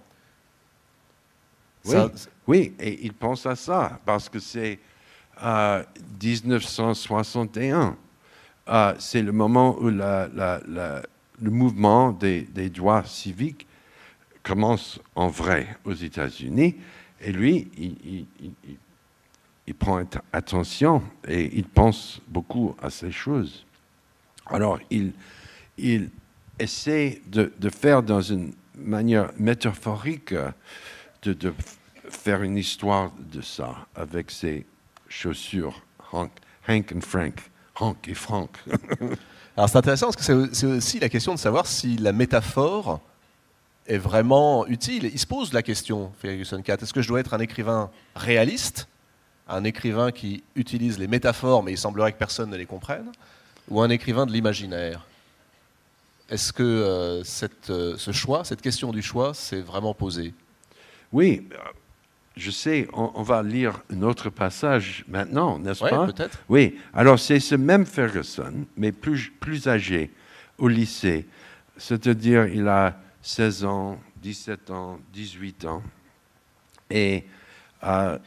Oui, ça, oui, et ils pensent à ça parce que c'est euh, dix-neuf cent soixante et un. Euh, c'est le moment où la, la, la, le mouvement des, des droits civiques commence en vrai aux États-Unis. Et lui, il, il, il, il prend attention et il pense beaucoup à ces choses. Alors, il, il essaie de, de faire dans une manière métaphorique, de, de faire une histoire de ça, avec ses chaussures, Hank, Hank and Frank, Hank et Frank. Alors, c'est intéressant parce que c'est, c'est aussi la question de savoir si la métaphore est vraiment utile. Il se pose la question, Ferguson quatre, est-ce que je dois être un écrivain réaliste, un écrivain qui utilise les métaphores, mais il semblerait que personne ne les comprenne, ou un écrivain de l'imaginaire? Est-ce que euh, cette, euh, ce choix, cette question du choix, s'est vraiment posée? Oui, je sais, on, on va lire un autre passage maintenant, n'est-ce ouais, pas? Peut-être. Oui, alors c'est ce même Ferguson, mais plus, plus âgé, au lycée. C'est-à-dire, il a seize ans, dix-sept ans, dix-huit ans. Et euh,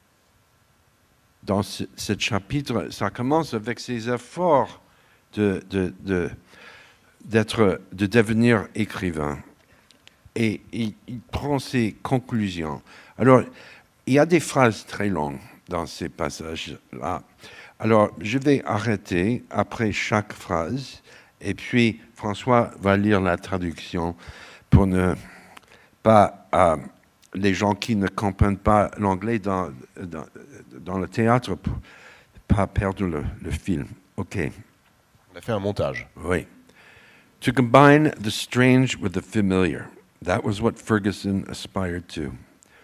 dans ce, ce chapitre, ça commence avec ses efforts de, de, de, d'être, de devenir écrivain. Et il, il prend ses conclusions. Alors, il y a des phrases très longues dans ces passages-là. Alors, je vais arrêter après chaque phrase, et puis François va lire la traduction pour ne pas... Euh, les gens qui ne comprennent pas l'anglais dans, dans, dans le théâtre, pour pas perdre le, le film. OK. On a fait un montage. Oui. To combine the strange with the familiar. That was what Ferguson aspired to.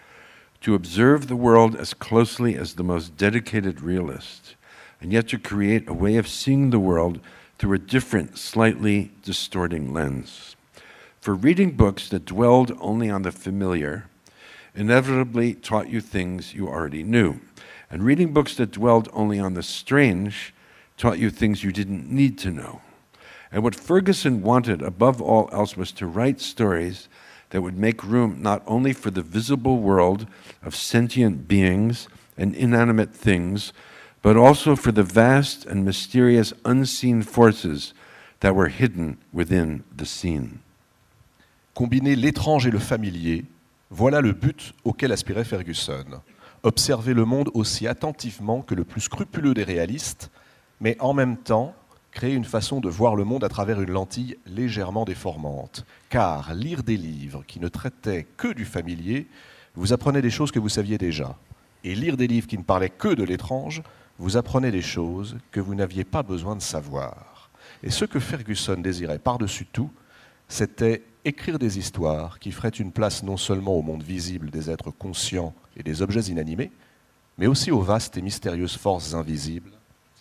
To observe the world as closely as the most dedicated realist, and yet to create a way of seeing the world through a different, slightly distorting lens. For reading books that dwelled only on the familiar inevitably taught you things you already knew, and reading books that dwelled only on the strange taught you things you didn't need to know. And what Ferguson wanted above all else was to write stories that would make room not only for the visible world of sentient beings and inanimate things, but also for the vast and mysterious unseen forces that were hidden within the seen. Combiner l'étrange et le familier, voilà le but auquel aspirait Ferguson. Observer le monde aussi attentivement que le plus scrupuleux des réalistes, mais en même temps créer une façon de voir le monde à travers une lentille légèrement déformante. Car lire des livres qui ne traitaient que du familier vous apprenait des choses que vous saviez déjà. Et lire des livres qui ne parlaient que de l'étrange vous apprenait des choses que vous n'aviez pas besoin de savoir. Et ce que Ferguson désirait par-dessus tout, c'était écrire des histoires qui feraient une place non seulement au monde visible des êtres conscients et des objets inanimés, mais aussi aux vastes et mystérieuses forces invisibles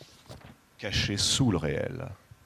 cachées sous le réel.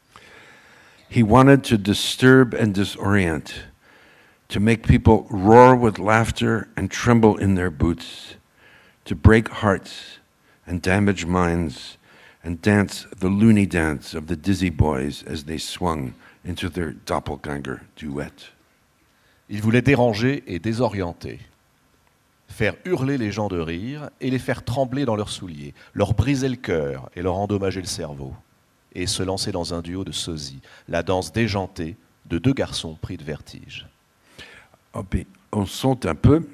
He wanted to disturb and disorient, to make people roar with laughter and tremble in their boots, to break hearts and damage minds and dance the loony dance of the dizzy boys as they swung into their doppelganger duet. Il voulait déranger et désorienter, faire hurler les gens de rire et les faire trembler dans leurs souliers, leur briser le cœur et leur endommager le cerveau, et se lancer dans un duo de sosie, la danse déjantée de deux garçons pris de vertige. Oh, on saute un peu.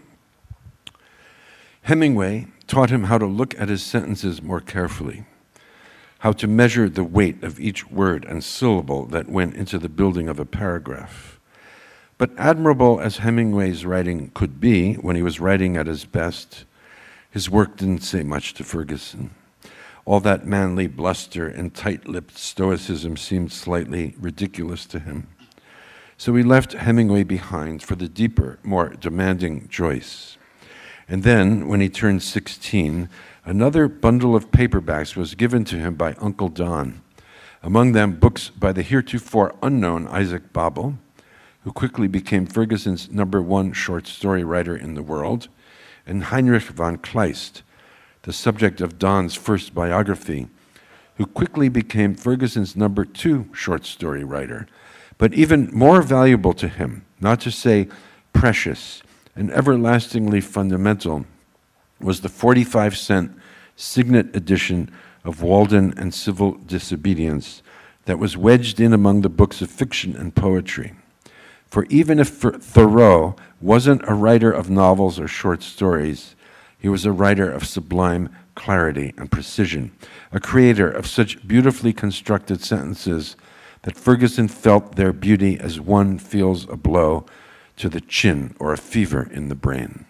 Hemingway taught him how to look at his sentences more carefully, how to measure the weight of each word and syllable that went into the building of a paragraph. But admirable as Hemingway's writing could be when he was writing at his best, his work didn't say much to Ferguson. All that manly bluster and tight-lipped stoicism seemed slightly ridiculous to him. So he left Hemingway behind for the deeper, more demanding Joyce. And then, when he turned sixteen, another bundle of paperbacks was given to him by Uncle Don, among them books by the heretofore unknown Isaac Babel, who quickly became Ferguson's number one short story writer in the world, and Heinrich von Kleist, the subject of Don's first biography, who quickly became Ferguson's number two short story writer, but even more valuable to him, not to say precious and everlastingly fundamental, was the forty-five cent signet edition of Walden and Civil Disobedience that was wedged in among the books of fiction and poetry. For even if Thoreau wasn't a writer of novels or short stories, he was a writer of sublime clarity and precision, a creator of such beautifully constructed sentences that Ferguson felt their beauty as one feels a blow to the chin or a fever in the brain.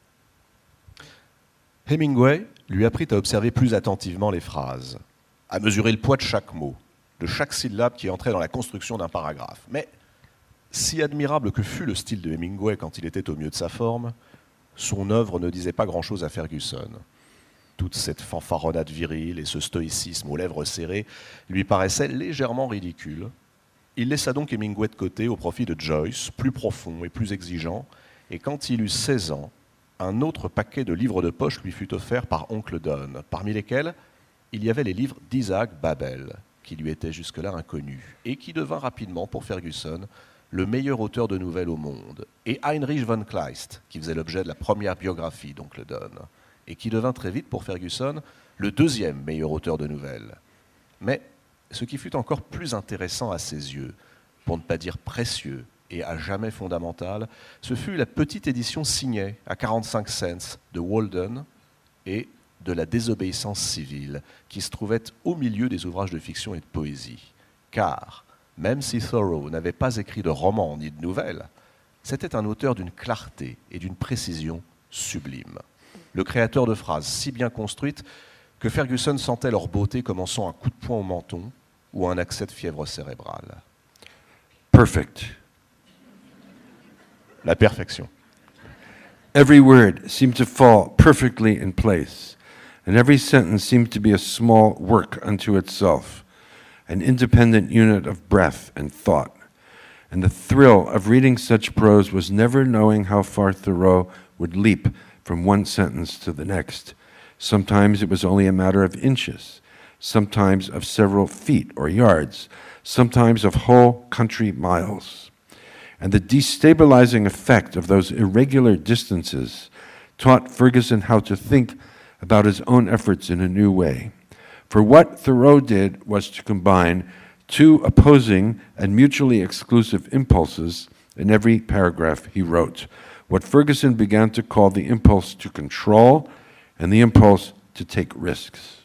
Hemingway lui apprit à observer plus attentivement les phrases, à mesurer le poids de chaque mot, de chaque syllabe qui entrait dans la construction d'un paragraphe. Mais si admirable que fût le style de Hemingway quand il était au mieux de sa forme, son œuvre ne disait pas grand-chose à Ferguson. Toute cette fanfaronnade virile et ce stoïcisme aux lèvres serrées lui paraissaient légèrement ridicules. Il laissa donc Hemingway de côté au profit de Joyce, plus profond et plus exigeant, et quand il eut seize ans, un autre paquet de livres de poche lui fut offert par Oncle Don, parmi lesquels il y avait les livres d'Isaac Babel, qui lui étaient jusque-là inconnus, et qui devint rapidement pour Ferguson le meilleur auteur de nouvelles au monde, et Heinrich von Kleist, qui faisait l'objet de la première biographie d'Oncle Don, et qui devint très vite, pour Ferguson, le deuxième meilleur auteur de nouvelles. Mais ce qui fut encore plus intéressant à ses yeux, pour ne pas dire précieux et à jamais fondamental, ce fut la petite édition signée à quarante-cinq cents de Walden et de la désobéissance civile, qui se trouvait au milieu des ouvrages de fiction et de poésie. Car, même si Thoreau n'avait pas écrit de romans ni de nouvelles, c'était un auteur d'une clarté et d'une précision sublimes. Le créateur de phrases si bien construites que Ferguson sentait leur beauté commençant un coup de poing au menton ou un accès de fièvre cérébrale. Perfect. La perfection. Every word seemed to fall perfectly in place, and every sentence seemed to be a small work unto itself, an independent unit of breath and thought. And the thrill of reading such prose was never knowing how far Thoreau would leap from one sentence to the next. Sometimes it was only a matter of inches, sometimes of several feet or yards, sometimes of whole country miles. And the destabilizing effect of those irregular distances taught Ferguson how to think about his own efforts in a new way. For what Thoreau did was to combine two opposing and mutually exclusive impulses in every paragraph he wrote, what Ferguson began to call the impulse to control and the impulse to take risks.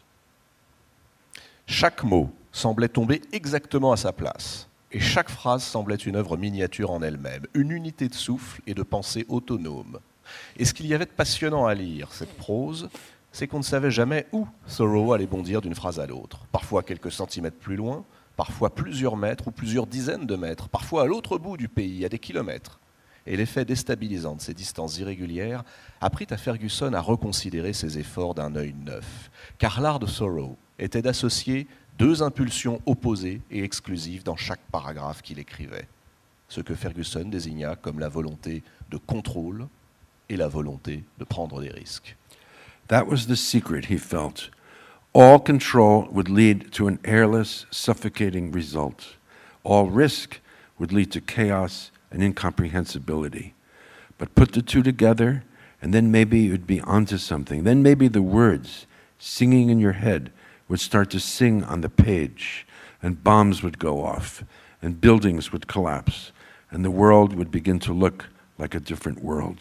Chaque mot semblait tomber exactement à sa place, et chaque phrase semblait une œuvre miniature en elle-même, une unité de souffle et de pensée autonome. Et ce qu'il y avait de passionnant à lire cette prose, c'est qu'on ne savait jamais où Thoreau allait bondir d'une phrase à l'autre, parfois quelques centimètres plus loin, parfois plusieurs mètres ou plusieurs dizaines de mètres, parfois à l'autre bout du pays, à des kilomètres. Et l'effet déstabilisant de ces distances irrégulières apprit à Ferguson à reconsidérer ses efforts d'un œil neuf, car l'art de Thoreau était d'associer deux impulsions opposées et exclusives dans chaque paragraphe qu'il écrivait, ce que Ferguson désigna comme la volonté de contrôle et la volonté de prendre des risques. That was the secret, he felt. All control would lead to an airless, suffocating result. All risk would lead to chaos and incomprehensibility. But put the two together, and then maybe you'd be onto something. Then maybe the words singing in your head would start to sing on the page, and bombs would go off, and buildings would collapse, and the world would begin to look like a different world.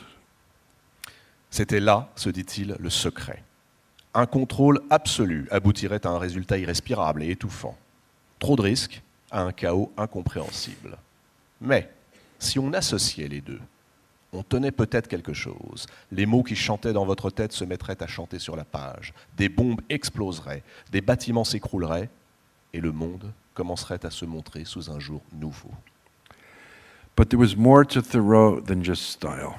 C'était là, se dit-il, le secret. Un contrôle absolu aboutirait à un résultat irrespirable et étouffant. Trop de risques à un chaos incompréhensible. Mais si on associait les deux, on tenait peut-être quelque chose. Les mots qui chantaient dans votre tête se mettraient à chanter sur la page. Des bombes exploseraient, des bâtiments s'écrouleraient, et le monde commencerait à se montrer sous un jour nouveau. But there was more to Thoreau than just style.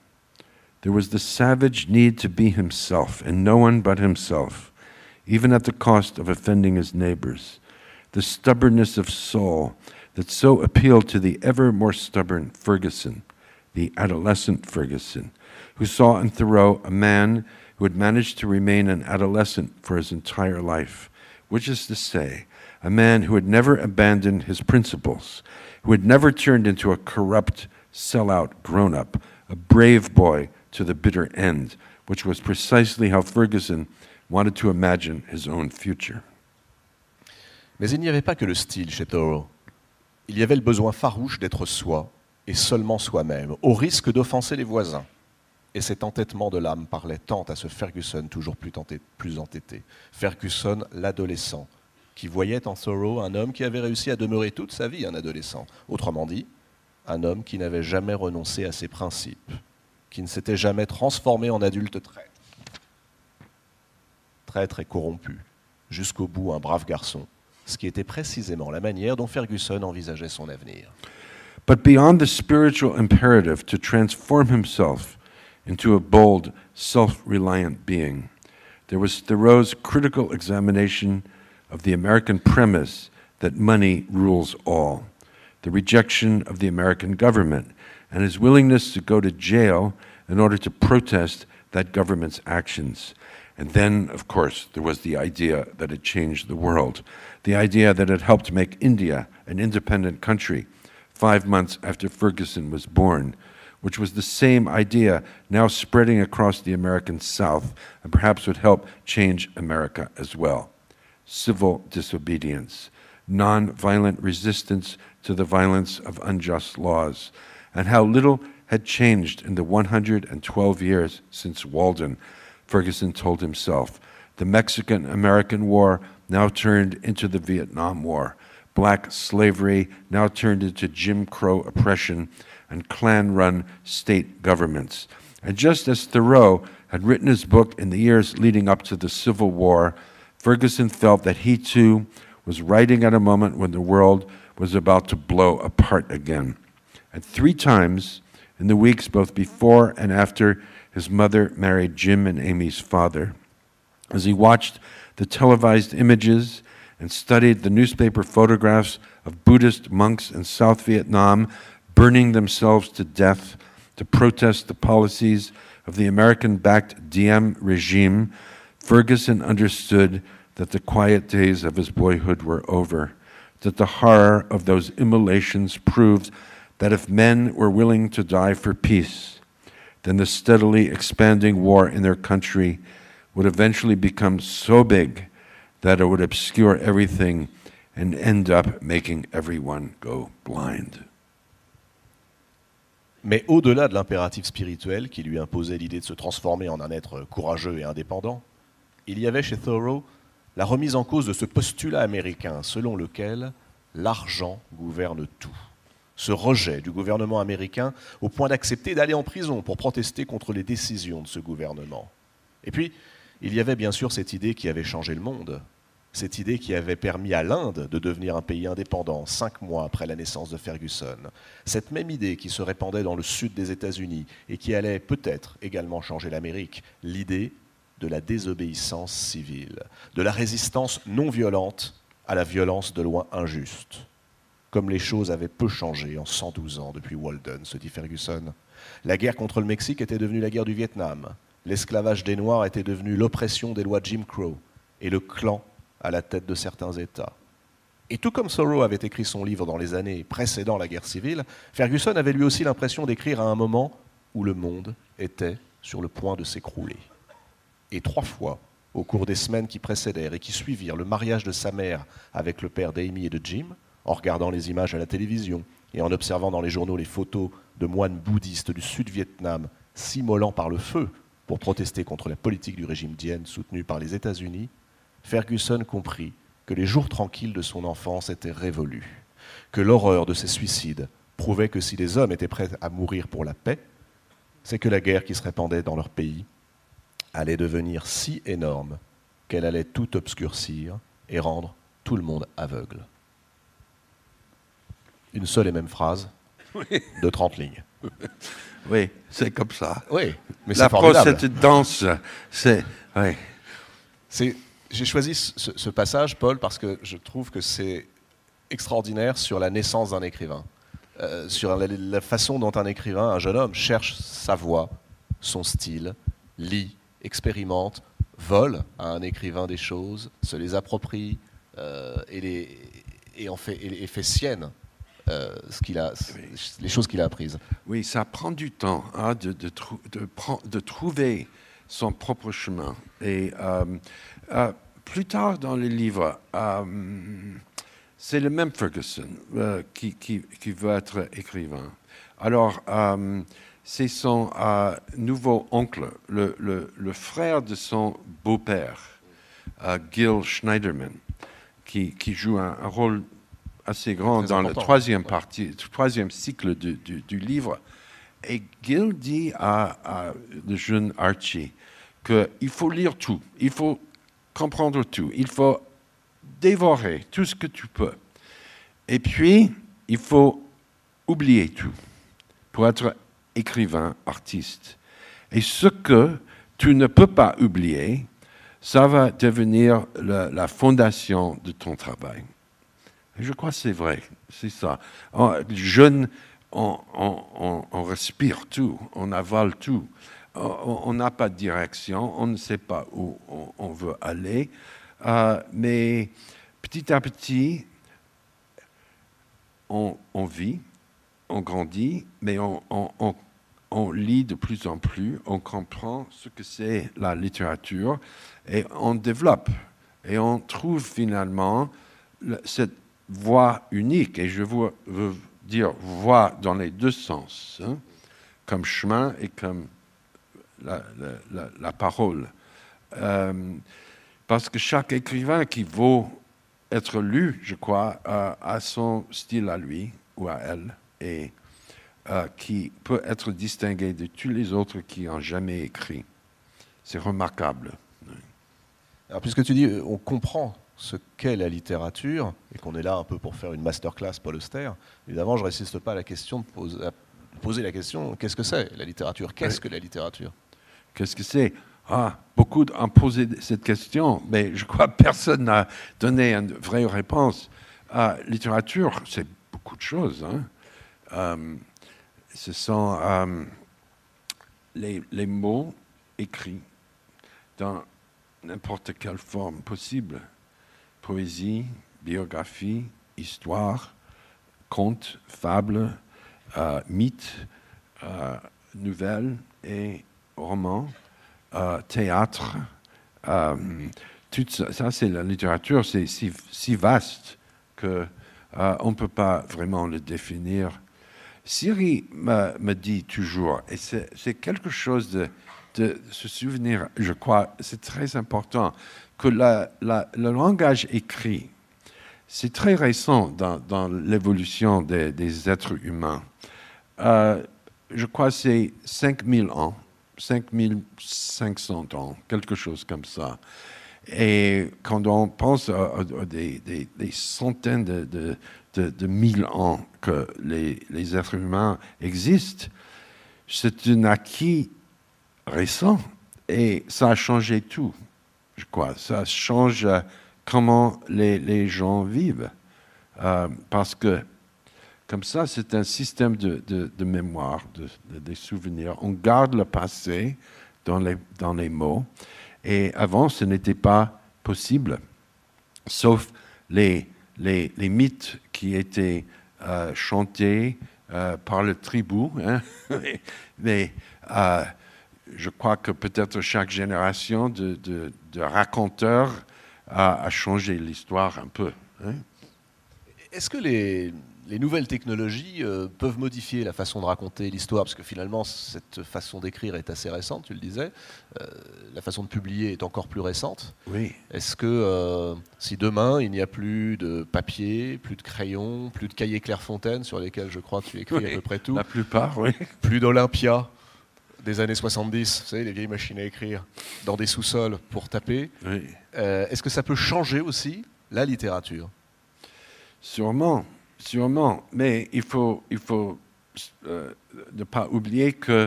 There was the savage need to be himself, and no one but himself, even at the cost of offending his neighbors. The stubbornness of soul that so appealed to the ever more stubborn Ferguson, the adolescent Ferguson, who saw in Thoreau a man who had managed to remain an adolescent for his entire life, which is to say, a man who had never abandoned his principles, who had never turned into a corrupt, sell-out grown-up, a brave boy to the bitter end, which was precisely how Ferguson wanted to imagine his own future. Mais il n'y avait pas que le style chez Thoreau. Il y avait le besoin farouche d'être soi, et seulement soi-même, au risque d'offenser les voisins. Et cet entêtement de l'âme parlait tant à ce Ferguson toujours plus, tenté, plus entêté. Ferguson, l'adolescent, qui voyait en Thoreau un homme qui avait réussi à demeurer toute sa vie un adolescent. Autrement dit, un homme qui n'avait jamais renoncé à ses principes, qui ne s'était jamais transformé en adulte traître. Traître et corrompu, jusqu'au bout un brave garçon, ce qui était précisément la manière dont Ferguson envisageait son avenir. But beyond the spiritual imperative to transform himself into a bold, self-reliant being, there was Thoreau's critical examination of the American premise that money rules all, the rejection of the American government, and his willingness to go to jail in order to protest that government's actions. And then, of course, there was the idea that it changed the world, the idea that it helped make India an independent country, five months after Ferguson was born, which was the same idea now spreading across the American South and perhaps would help change America as well. Civil disobedience, non-violent resistance to the violence of unjust laws, and how little had changed in the one hundred twelve years since Walden, Ferguson told himself. The Mexican-American War now turned into the Vietnam War. Black slavery now turned into Jim Crow oppression and Klan-run state governments. And just as Thoreau had written his book in the years leading up to the Civil War, Ferguson felt that he too was writing at a moment when the world was about to blow apart again. And three times in the weeks both before and after his mother married Jim and Amy's father, as he watched the televised images and studied the newspaper photographs of Buddhist monks in South Vietnam burning themselves to death to protest the policies of the American-backed Diem regime, Ferguson understood that the quiet days of his boyhood were over, that the horror of those immolations proved that if men were willing to die for peace, then the steadily expanding war in their country would eventually become so big that it would obscure everything and end up making everyone go blind. Mais au-delà de l'impératif spirituel qui lui imposait l'idée de se transformer en un être courageux et indépendant, il y avait chez Thoreau la remise en cause de ce postulat américain selon lequel l'argent gouverne tout. Ce rejet du gouvernement américain au point d'accepter d'aller en prison pour protester contre les décisions de ce gouvernement. Et puis, il y avait bien sûr cette idée qui avait changé le monde, cette idée qui avait permis à l'Inde de devenir un pays indépendant cinq mois après la naissance de Ferguson, cette même idée qui se répandait dans le sud des États-Unis et qui allait peut-être également changer l'Amérique, l'idée de la désobéissance civile, de la résistance non violente à la violence de loi injuste. Comme les choses avaient peu changé en cent douze ans depuis Walden, se dit Ferguson. La guerre contre le Mexique était devenue la guerre du Vietnam. L'esclavage des Noirs était devenu l'oppression des lois Jim Crow et le clan à la tête de certains États. Et tout comme Thoreau avait écrit son livre dans les années précédant la guerre civile, Ferguson avait lui aussi l'impression d'écrire à un moment où le monde était sur le point de s'écrouler. Et trois fois, au cours des semaines qui précédèrent et qui suivirent le mariage de sa mère avec le père d'Amy et de Jim, en regardant les images à la télévision et en observant dans les journaux les photos de moines bouddhistes du Sud-Vietnam s'immolant par le feu pour protester contre la politique du régime Dien soutenu par les États-Unis, Ferguson comprit que les jours tranquilles de son enfance étaient révolus, que l'horreur de ces suicides prouvait que si les hommes étaient prêts à mourir pour la paix, c'est que la guerre qui se répandait dans leur pays allait devenir si énorme qu'elle allait tout obscurcir et rendre tout le monde aveugle. Une seule et même phrase Oui. de trente lignes. Oui, c'est comme ça. Oui, mais La c'est formidable. cette danse, c'est... Oui. C'est, j'ai choisi ce, ce passage, Paul, parce que je trouve que c'est extraordinaire sur la naissance d'un écrivain, euh, sur la, la façon dont un écrivain, un jeune homme, cherche sa voix, son style, lit, expérimente, vole à un écrivain des choses, se les approprie euh, et, les, et, en fait, et, et fait siennes euh, ce qu'il a, oui. les choses qu'il a apprises. Oui, ça prend du temps hein, de, de, trou, de, de trouver son propre chemin. Et euh, euh, plus tard dans les livres, euh, c'est le même Ferguson euh, qui, qui, qui veut être écrivain. Alors, euh, c'est son euh, nouveau oncle, le, le, le frère de son beau-père, euh, Gil Schneiderman, qui, qui joue un, un rôle assez grand dans la troisième partie, ouais. troisième cycle du, du, du livre. Et Gil dit à, à le jeune Archie qu'il faut lire tout, il faut comprendre tout, il faut dévorer tout ce que tu peux. Et puis, il faut oublier tout pour être écrivain, artiste. Et ce que tu ne peux pas oublier, ça va devenir la, la fondation de ton travail. Et je crois que c'est vrai, c'est ça. En, jeune, on, on, on, on respire tout, on avale tout. On n'a pas de direction, on ne sait pas où on, on veut aller. Euh, mais petit à petit, on, on vit on grandit, mais on, on, on, on lit de plus en plus, on comprend ce que c'est la littérature et on développe. Et on trouve finalement le, cette voie unique, et je veux, veux dire voie dans les deux sens, hein, comme chemin et comme la, la, la, la parole. Euh, parce que chaque écrivain qui vaut être lu, je crois, euh, a son style à lui ou à elle, et euh, qui peut être distingué de tous les autres qui n'ont jamais écrit. C'est remarquable. Alors, puisque tu dis, on comprend ce qu'est la littérature, et qu'on est là un peu pour faire une masterclass Paul Auster, évidemment, je ne résiste pas à la question de poser, à poser la question, qu'est-ce que c'est la littérature? Qu'est-ce que la littérature? Qu'est-ce que c'est? Ah, beaucoup ont posé cette question, mais je crois que personne n'a donné une vraie réponse. La euh, littérature, c'est beaucoup de choses. Hein. Euh, ce sont euh, les, les mots écrits dans n'importe quelle forme possible. Poésie, biographie, histoire, conte, fable, euh, mythe, euh, nouvelle et roman. Euh, théâtre, euh, tout ça, ça c'est la littérature, c'est si, si vaste qu'on euh, ne peut pas vraiment le définir. Siri me, me dit toujours, et c'est, c'est quelque chose de, de se souvenir, je crois, c'est très important, que la, la, le langage écrit, c'est très récent dans, dans l'évolution des, des êtres humains. Euh, je crois que c'est cinq mille ans. cinq mille cinq cents ans, quelque chose comme ça. Et quand on pense à, à des, des, des centaines de, de, de, de mille ans que les, les êtres humains existent, c'est un acquis récent et ça a changé tout, je crois. Ça change comment les, les gens vivent. Euh, parce que comme ça, c'est un système de, de, de mémoire, de, de, des souvenirs. On garde le passé dans les, dans les mots. Et avant, ce n'était pas possible, sauf les, les, les mythes qui étaient euh, chantés euh, par le tribut. Hein. Mais euh, je crois que peut-être chaque génération de, de, de raconteurs a, a changé l'histoire un peu. Hein. Est-ce que les... les nouvelles technologies euh, peuvent modifier la façon de raconter l'histoire, parce que finalement, cette façon d'écrire est assez récente, tu le disais. Euh, la façon de publier est encore plus récente. Oui. Est-ce que euh, si demain, il n'y a plus de papier, plus de crayons, plus de cahiers Clairefontaine, sur lesquels, je crois, tu écris oui, à peu près tout. La plupart, oui. Plus d'Olympia des années soixante-dix, vous savez, les vieilles machines à écrire, dans des sous-sols pour taper. Oui. Euh, est-ce que ça peut changer aussi la littérature? Sûrement. Sûrement, mais il faut, il faut euh, ne pas oublier que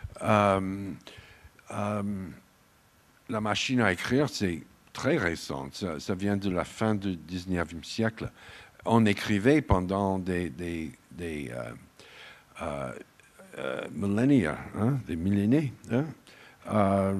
euh, euh, la machine à écrire, c'est très récent. Ça, ça vient de la fin du dix-neuvième siècle. On écrivait pendant des, des, des euh, euh, euh, millénaires, hein, des millénaires. Hein. Euh,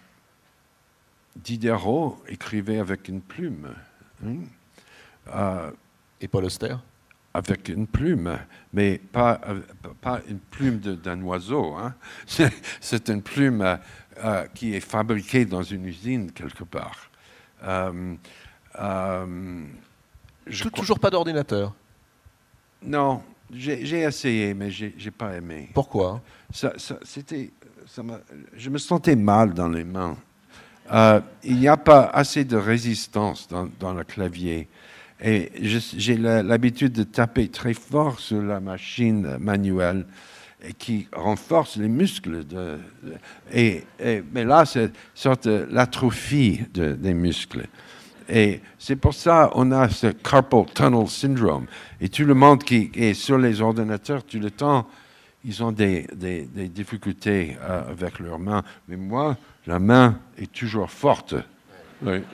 Diderot écrivait avec une plume. Hein. Euh, Et Paul Auster? Avec une plume, mais pas, pas une plume de, d'un oiseau. Hein. C'est, c'est une plume euh, euh, qui est fabriquée dans une usine quelque part. Euh, euh, je Tout, crois... Toujours pas d'ordinateur? Non, j'ai, j'ai essayé, mais j'ai, j'ai pas aimé. Pourquoi? ça, ça, c'était, ça m'a, Je me sentais mal dans les mains. Euh, il n'y a pas assez de résistance dans, dans le clavier. Et je, j'ai l'habitude de taper très fort sur la machine manuelle et qui renforce les muscles. De, de, et, et, mais là, c'est une sorte de l'atrophie de, des muscles. Et c'est pour ça qu'on a ce carpal tunnel syndrome. Et tout le monde qui est sur les ordinateurs tout le temps, ils ont des, des, des difficultés euh, avec leurs mains. Mais moi, la main est toujours forte. Oui.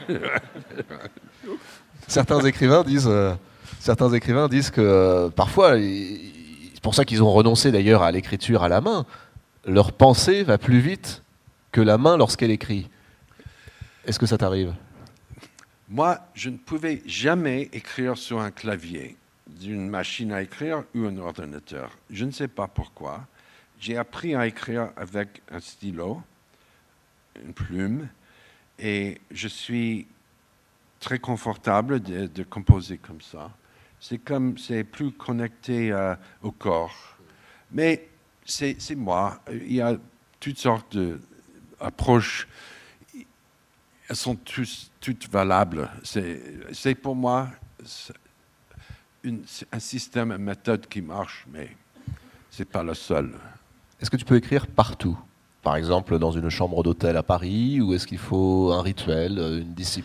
Certains écrivains disent, euh, certains écrivains disent que euh, parfois, c'est pour ça qu'ils ont renoncé d'ailleurs à l'écriture à la main, leur pensée va plus vite que la main lorsqu'elle écrit. Est-ce que ça t'arrive? Moi, je ne pouvais jamais écrire sur un clavier. d'une machine à écrire ou un ordinateur. Je ne sais pas pourquoi. J'ai appris à écrire avec un stylo, une plume, et je suis très confortable de, de composer comme ça. C'est comme, c'est plus connecté euh, au corps. Mais c'est, c'est moi. Il y a toutes sortes d'approches. Elles sont tous, toutes valables. C'est, c'est pour moi c'est une, c'est un système, une méthode qui marche, mais ce n'est pas le seul. Est-ce que tu peux écrire partout ? Par exemple, dans une chambre d'hôtel à Paris, ou est-ce qu'il faut un rituel, une discipline ?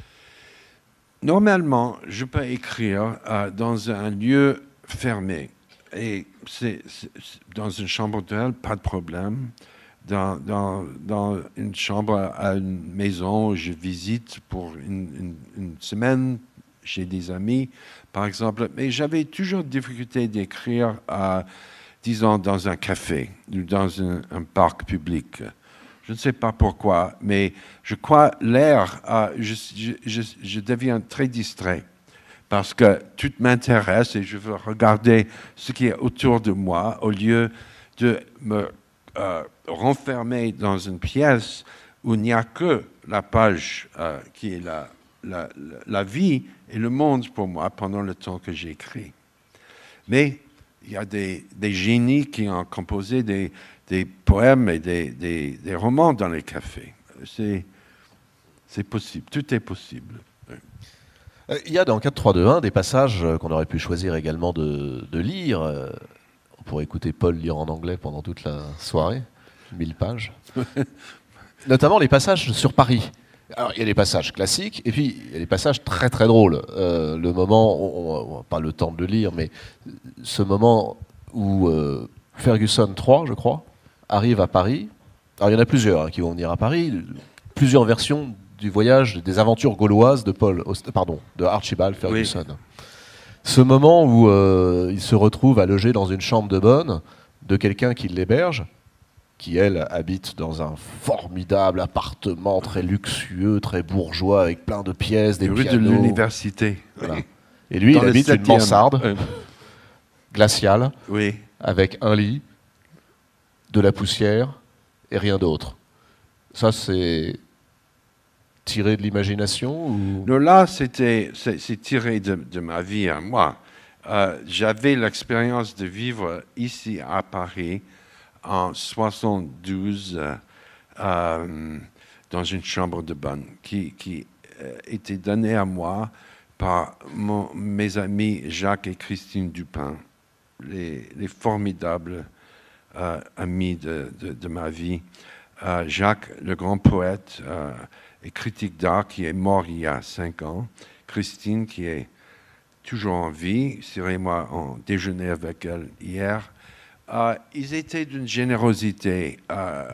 Normalement, je peux écrire euh, dans un lieu fermé. Et c'est, c'est, dans une chambre d'hôtel, pas de problème. Dans, dans, dans une chambre à une maison où je visite pour une, une, une semaine chez des amis, par exemple. Mais j'avais toujours difficulté d'écrire, euh, disons, dans un café ou dans un, un parc public. Je ne sais pas pourquoi, mais je crois l'air, euh, je, je, je, je deviens très distrait parce que tout m'intéresse et je veux regarder ce qui est autour de moi au lieu de me euh, renfermer dans une pièce où il n'y a que la page euh, qui est la, la, la vie et le monde pour moi pendant le temps que j'écris. Mais il y a des, des génies qui ont composé des des poèmes et des, des, des romans dans les cafés. C'est, c'est possible, tout est possible. Il y a dans quatre trois deux un des passages qu'on aurait pu choisir également de, de lire. On pourrait écouter Paul lire en anglais pendant toute la soirée, mille pages. Notamment les passages sur Paris. Alors, il y a des passages classiques, et puis il y a des passages très très drôles. Euh, le moment, on n'a pas le temps de le lire, mais ce moment où euh, Ferguson trois, je crois, arrive à Paris. Alors il y en a plusieurs hein, qui vont venir à Paris, plusieurs versions du voyage, des aventures gauloises de Paul, pardon, de Archibald Ferguson. Oui. Ce moment où euh, il se retrouve à loger dans une chambre de bonne de quelqu'un qui l'héberge, qui elle habite dans un formidable appartement très luxueux, très bourgeois, avec plein de pièces, des rue pianos. de l'université. Voilà. Et lui, dans il habite une mansarde euh. glaciale, oui. avec un lit, de la poussière et rien d'autre. Ça, c'est tiré de l'imagination ou... Non, là, c'était, c'est, c'est tiré de, de ma vie à moi. Euh, j'avais l'expérience de vivre ici à Paris en soixante-douze euh, euh, dans une chambre de bonne qui, qui euh, était donnée à moi par mon, mes amis Jacques et Christine Dupin, les, les formidables euh, amis de, de, de ma vie. Euh, Jacques, le grand poète euh, et critique d'art qui est mort il y a cinq ans. Christine, qui est toujours en vie. Cyril et moi, on déjeunait avec elle hier. Euh, ils étaient d'une générosité euh,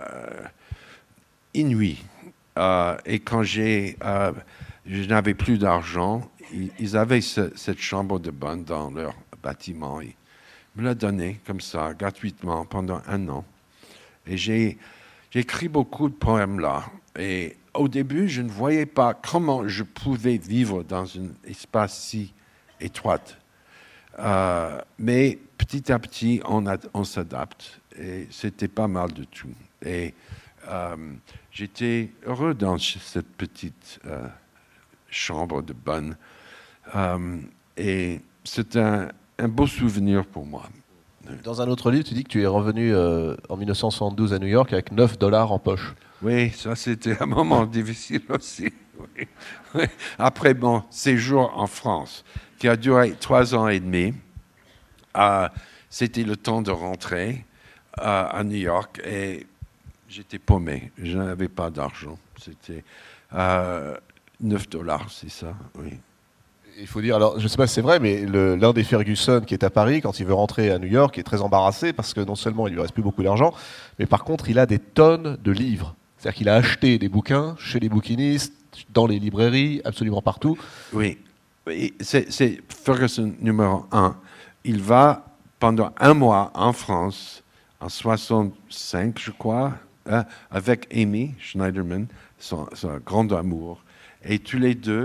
inouïe. Euh, et quand j'ai, euh, je n'avais plus d'argent, ils, ils avaient ce, cette chambre de bonne dans leur bâtiment. Ils me l'ont donnée comme ça, gratuitement, pendant un an. Et j'ai, j'ai écrit beaucoup de poèmes là. Et au début, je ne voyais pas comment je pouvais vivre dans un espace si étroit. Euh, mais petit à petit, on, a, on s'adapte. Et c'était pas mal du tout. Et euh, j'étais heureux dans cette petite euh, chambre de bonne. Euh, et c'est un, un beau souvenir pour moi. Dans un autre livre, tu dis que tu es revenu euh, en dix-neuf cent soixante-douze à New York avec neuf dollars en poche. Oui, ça c'était un moment difficile aussi. Oui. Oui. Après mon séjour en France, qui a duré trois ans et demi, euh, c'était le temps de rentrer euh, à New York et j'étais paumé. Je n'avais pas d'argent. C'était euh, neuf dollars, c'est ça, oui. Il faut dire, alors je ne sais pas si c'est vrai, mais le, l'un des Ferguson qui est à Paris, quand il veut rentrer à New York, est très embarrassé parce que non seulement il lui reste plus beaucoup d'argent, mais par contre il a des tonnes de livres. C'est-à-dire qu'il a acheté des bouquins chez les bouquinistes, dans les librairies, absolument partout. Oui, c'est, c'est Ferguson numéro un. Il va pendant un mois en France, en soixante-cinq, je crois, hein, avec Amy Schneiderman, son, son grand amour. Et tous les deux,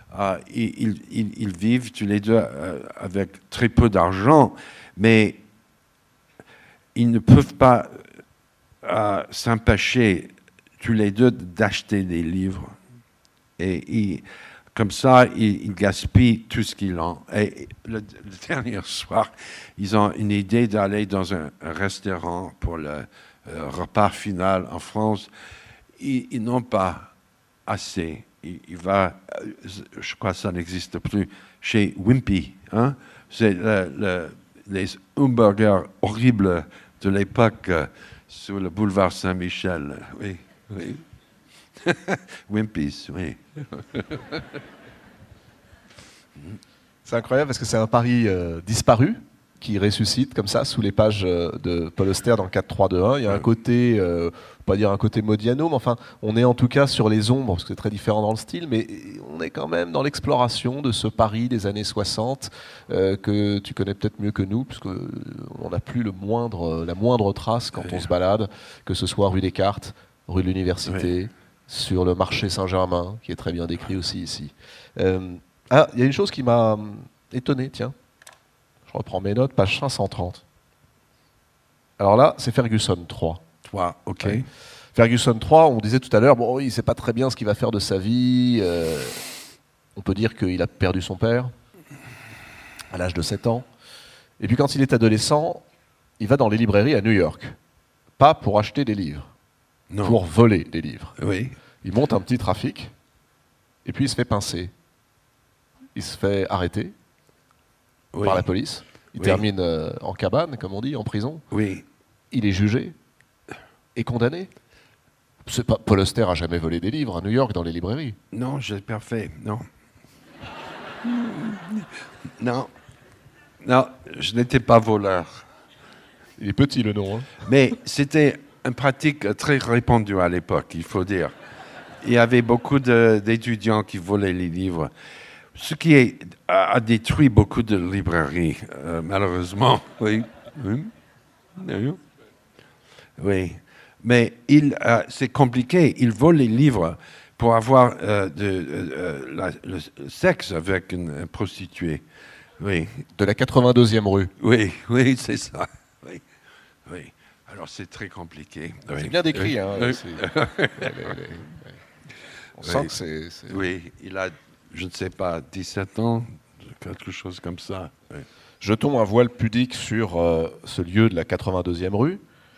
Euh, ils, ils, ils vivent tous les deux euh, avec très peu d'argent, mais ils ne peuvent pas euh, s'empêcher tous les deux d'acheter des livres. Et ils, comme ça, ils, ils gaspillent tout ce qu'ils ont. Et le, le dernier soir, ils ont une idée d'aller dans un, un restaurant pour le euh, repas final en France. Ils, ils n'ont pas assez. Il, il va, je crois que ça n'existe plus, chez Wimpy. Hein? C'est le, le, les hamburgers horribles de l'époque euh, sur le boulevard Saint-Michel. Oui, oui. Wimpy's, oui. C'est incroyable parce que c'est un pari euh, disparu qui ressuscite comme ça sous les pages euh, de Paul Auster dans le quatre trois deux un. Il y a un côté, euh, pas dire un côté Modiano, mais enfin, on est en tout cas sur les ombres, parce que c'est très différent dans le style, mais on est quand même dans l'exploration de ce Paris des années soixante euh, que tu connais peut-être mieux que nous, puisque on n'a plus le moindre, la moindre trace quand on se balade, que ce soit rue Descartes, rue de l'Université, oui. sur le marché Saint-Germain, qui est très bien décrit aussi ici. Euh, ah, il y a une chose qui m'a étonné, tiens. Je reprends mes notes, page cinq cent trente. Alors là, c'est Ferguson trois. trois, ok. Ouais. Ferguson trois, on disait tout à l'heure, bon, il ne sait pas très bien ce qu'il va faire de sa vie. Euh, on peut dire qu'il a perdu son père à l'âge de sept ans. Et puis quand il est adolescent, il va dans les librairies à New York. Pas pour acheter des livres, non. pour voler des livres. Oui. Il monte un petit trafic, et puis il se fait pincer. Il se fait arrêter. Oui. par la police. Il oui. termine euh, en cabane, comme on dit, en prison. Oui. Il est jugé et condamné. C'est pas, Paul Auster n'a jamais volé des livres à New York dans les librairies. Non, j'espère fait, non. non. Non, je n'étais pas voleur. Il est petit, le nom. Hein. Mais c'était une pratique très répandue à l'époque, il faut dire. Il y avait beaucoup de, d'étudiants qui volaient les livres. Ce qui est, a, a détruit beaucoup de librairies, euh, malheureusement. Oui. Oui. oui. Mais il, euh, c'est compliqué. Ils volent les livres pour avoir euh, de, euh, la, le sexe avec une, une prostituée. Oui. De la quatre-vingt-deuxième rue. Oui, oui, c'est ça. Oui. oui. Alors c'est très compliqué. C'est oui. bien décrit. Hein, oui. On sent oui. que c'est, c'est... Oui, il a... je ne sais pas, dix-sept ans, quelque chose comme ça. Oui. Jetons un voile pudique sur euh, ce lieu de la quatre-vingt-deuxième rue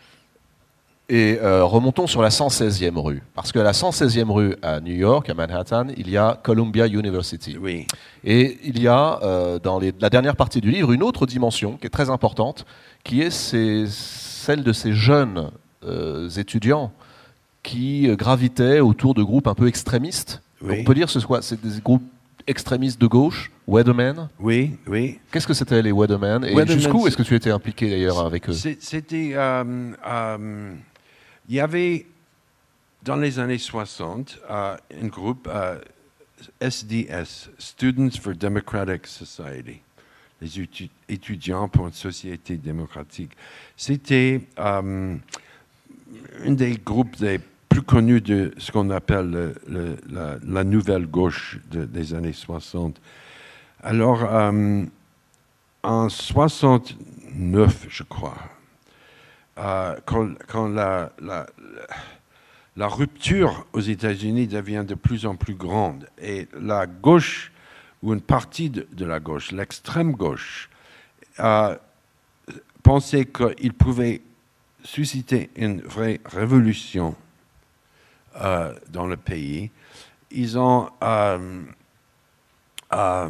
et euh, remontons sur la cent seizième rue. Parce qu'à la cent seizième rue à New York, à Manhattan, il y a Columbia University. Oui. Et il y a, euh, dans les, la dernière partie du livre, une autre dimension qui est très importante, qui est ces, celle de ces jeunes euh, étudiants qui euh, gravitaient autour de groupes un peu extrémistes. Oui. On peut dire que ce soit c'est des groupes extrémistes de gauche, Weathermen. Oui, oui. Qu'est-ce que c'était les Weathermen et Weathermen, jusqu'où est-ce que tu étais impliqué d'ailleurs avec eux? C'était, euh, euh, il y avait dans les années soixante euh, un groupe euh, S D S, Students for Democratic Society, les étu- étudiants pour une société démocratique. C'était euh, un des groupes des plus connu de ce qu'on appelle le, le, la, la nouvelle gauche de, des années soixante. Alors, euh, en soixante-neuf, je crois, euh, quand, quand la, la, la rupture aux États-Unis devient de plus en plus grande et la gauche, ou une partie de, de la gauche, l'extrême gauche, euh, pensait qu'il pouvait susciter une vraie révolution Euh, dans le pays, ils ont, euh, euh,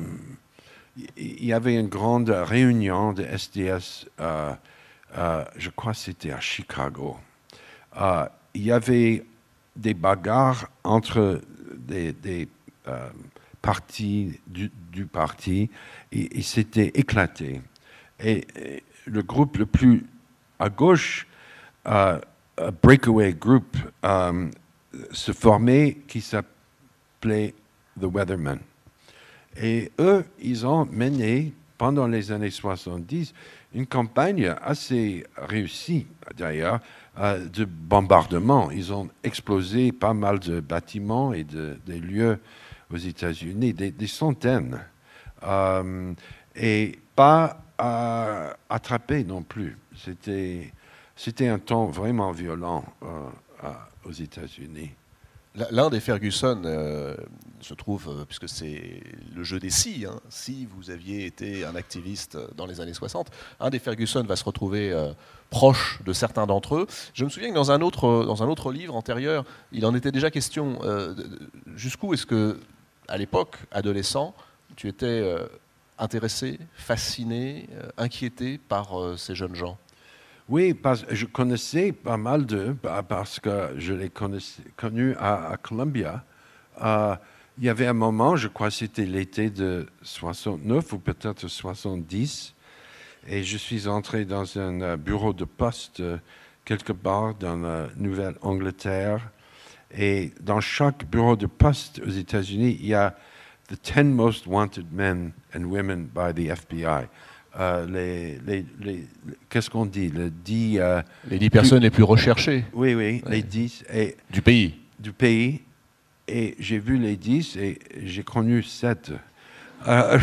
il y avait une grande réunion de S D S, euh, euh, je crois que c'était à Chicago. Euh, il y avait des bagarres entre des, des euh, partis du, du parti et, et c'était éclaté. Et, et le groupe le plus à gauche, euh, a breakaway group, euh, se formait qui s'appelait The Weathermen. Et eux, ils ont mené, pendant les années soixante-dix, une campagne assez réussie, d'ailleurs, euh, de bombardement. Ils ont explosé pas mal de bâtiments et de, des lieux aux États-Unis, des, des centaines, euh, et pas euh, attrapés non plus. C'était, c'était un temps vraiment violent euh, à, aux États-Unis. L'un des Ferguson euh, se trouve, euh, puisque c'est le jeu des si, hein, si vous aviez été un activiste dans les années soixante, un des Ferguson va se retrouver euh, proche de certains d'entre eux. Je me souviens que dans un autre, dans un autre livre antérieur, il en était déjà question. Euh, jusqu'où est-ce que, à l'époque, adolescent, tu étais euh, intéressé, fasciné, euh, inquiété par euh, ces jeunes gens? Oui, parce que je connaissais pas mal d'eux, parce que je les connaissais, connus à, à Columbia. Euh, il y avait un moment, je crois que c'était l'été de soixante-neuf ou peut-être soixante-dix, et je suis entré dans un bureau de poste euh, quelque part dans la Nouvelle-Angleterre. Et dans chaque bureau de poste aux États-Unis, il y a the ten most wanted men and women by the F B I. Euh, les, les, les, qu'est-ce qu'on dit le dix, euh, Les dix personnes plus, les plus recherchées. Oui, oui, ouais. les dix. Et, du pays. Du pays. Et j'ai vu les dix et j'ai connu sept. Euh,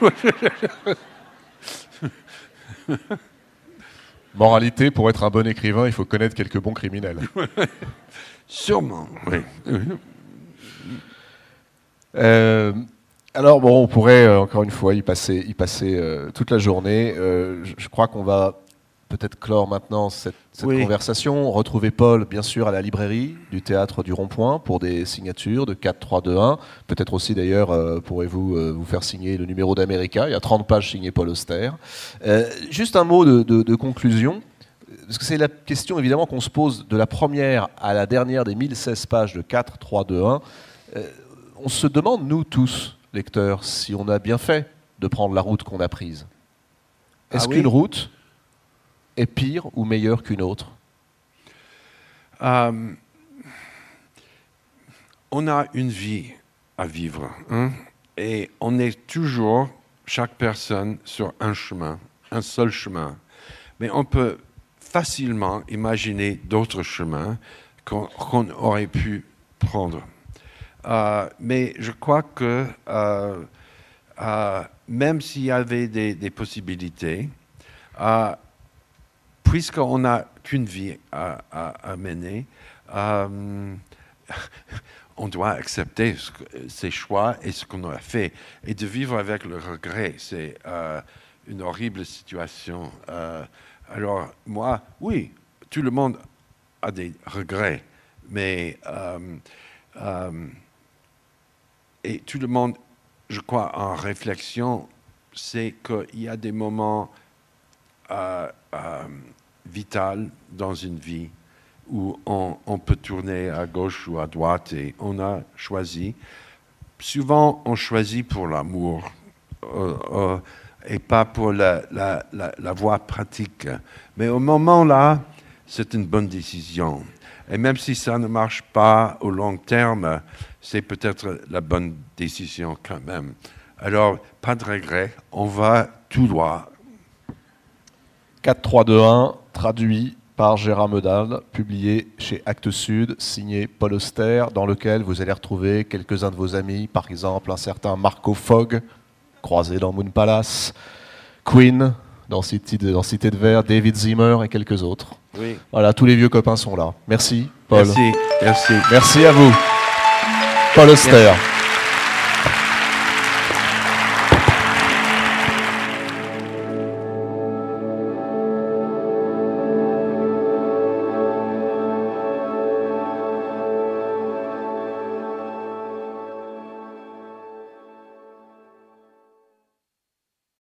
Moralité, pour être un bon écrivain, il faut connaître quelques bons criminels. Sûrement, oui. euh, alors bon, on pourrait euh, encore une fois y passer, y passer euh, toute la journée. Euh, je, je crois qu'on va peut-être clore maintenant cette, cette oui. conversation. Retrouver Paul, bien sûr, à la librairie du Théâtre du Rond-Point pour des signatures de quatre, trois, deux, un. Peut-être aussi, d'ailleurs, euh, pourrez-vous euh, vous faire signer le numéro d'America. Il y a trente pages signées Paul Auster. Euh, juste un mot de, de, de conclusion, parce que c'est la question, évidemment, qu'on se pose de la première à la dernière des mille seize pages de quatre, trois, deux, un. Euh, on se demande, nous tous, lecteurs, si on a bien fait de prendre la route qu'on a prise. Est-ce ah oui. qu'une route est pire ou meilleure qu'une autre? euh, On a une vie à vivre, hein? Et on est toujours, chaque personne, sur un chemin, un seul chemin. Mais on peut facilement imaginer d'autres chemins qu'on, qu'on aurait pu prendre. Euh, mais je crois que euh, euh, même s'il y avait des, des possibilités, euh, puisqu'on n'a qu'une vie à, à, à mener, euh, on doit accepter ce que, ses choix et ce qu'on a fait. Et de vivre avec le regret, c'est euh, une horrible situation. Euh, alors moi, oui, tout le monde a des regrets, mais... Euh, euh, Et tout le monde, je crois, en réflexion, c'est qu'il y a des moments euh, euh, vitaux dans une vie où on, on peut tourner à gauche ou à droite et on a choisi. Souvent, on choisit pour l'amour euh, euh, et pas pour la, la, la, la voie pratique. Mais au moment-là, c'est une bonne décision. Et même si ça ne marche pas au long terme, c'est peut-être la bonne décision quand même. Alors, pas de regret, on va tout droit. quatre, trois, deux, un, traduit par Gérard Meudal, publié chez Actes Sud, signé Paul Auster, dans lequel vous allez retrouver quelques-uns de vos amis, par exemple un certain Marco Fogg, croisé dans Moon Palace, Queen, dans Cité de, dans Cité de Verre, David Zimmer et quelques autres. Oui. Voilà, tous les vieux copains sont là. Merci, Paul. Merci, merci. Merci à vous. Paul Auster.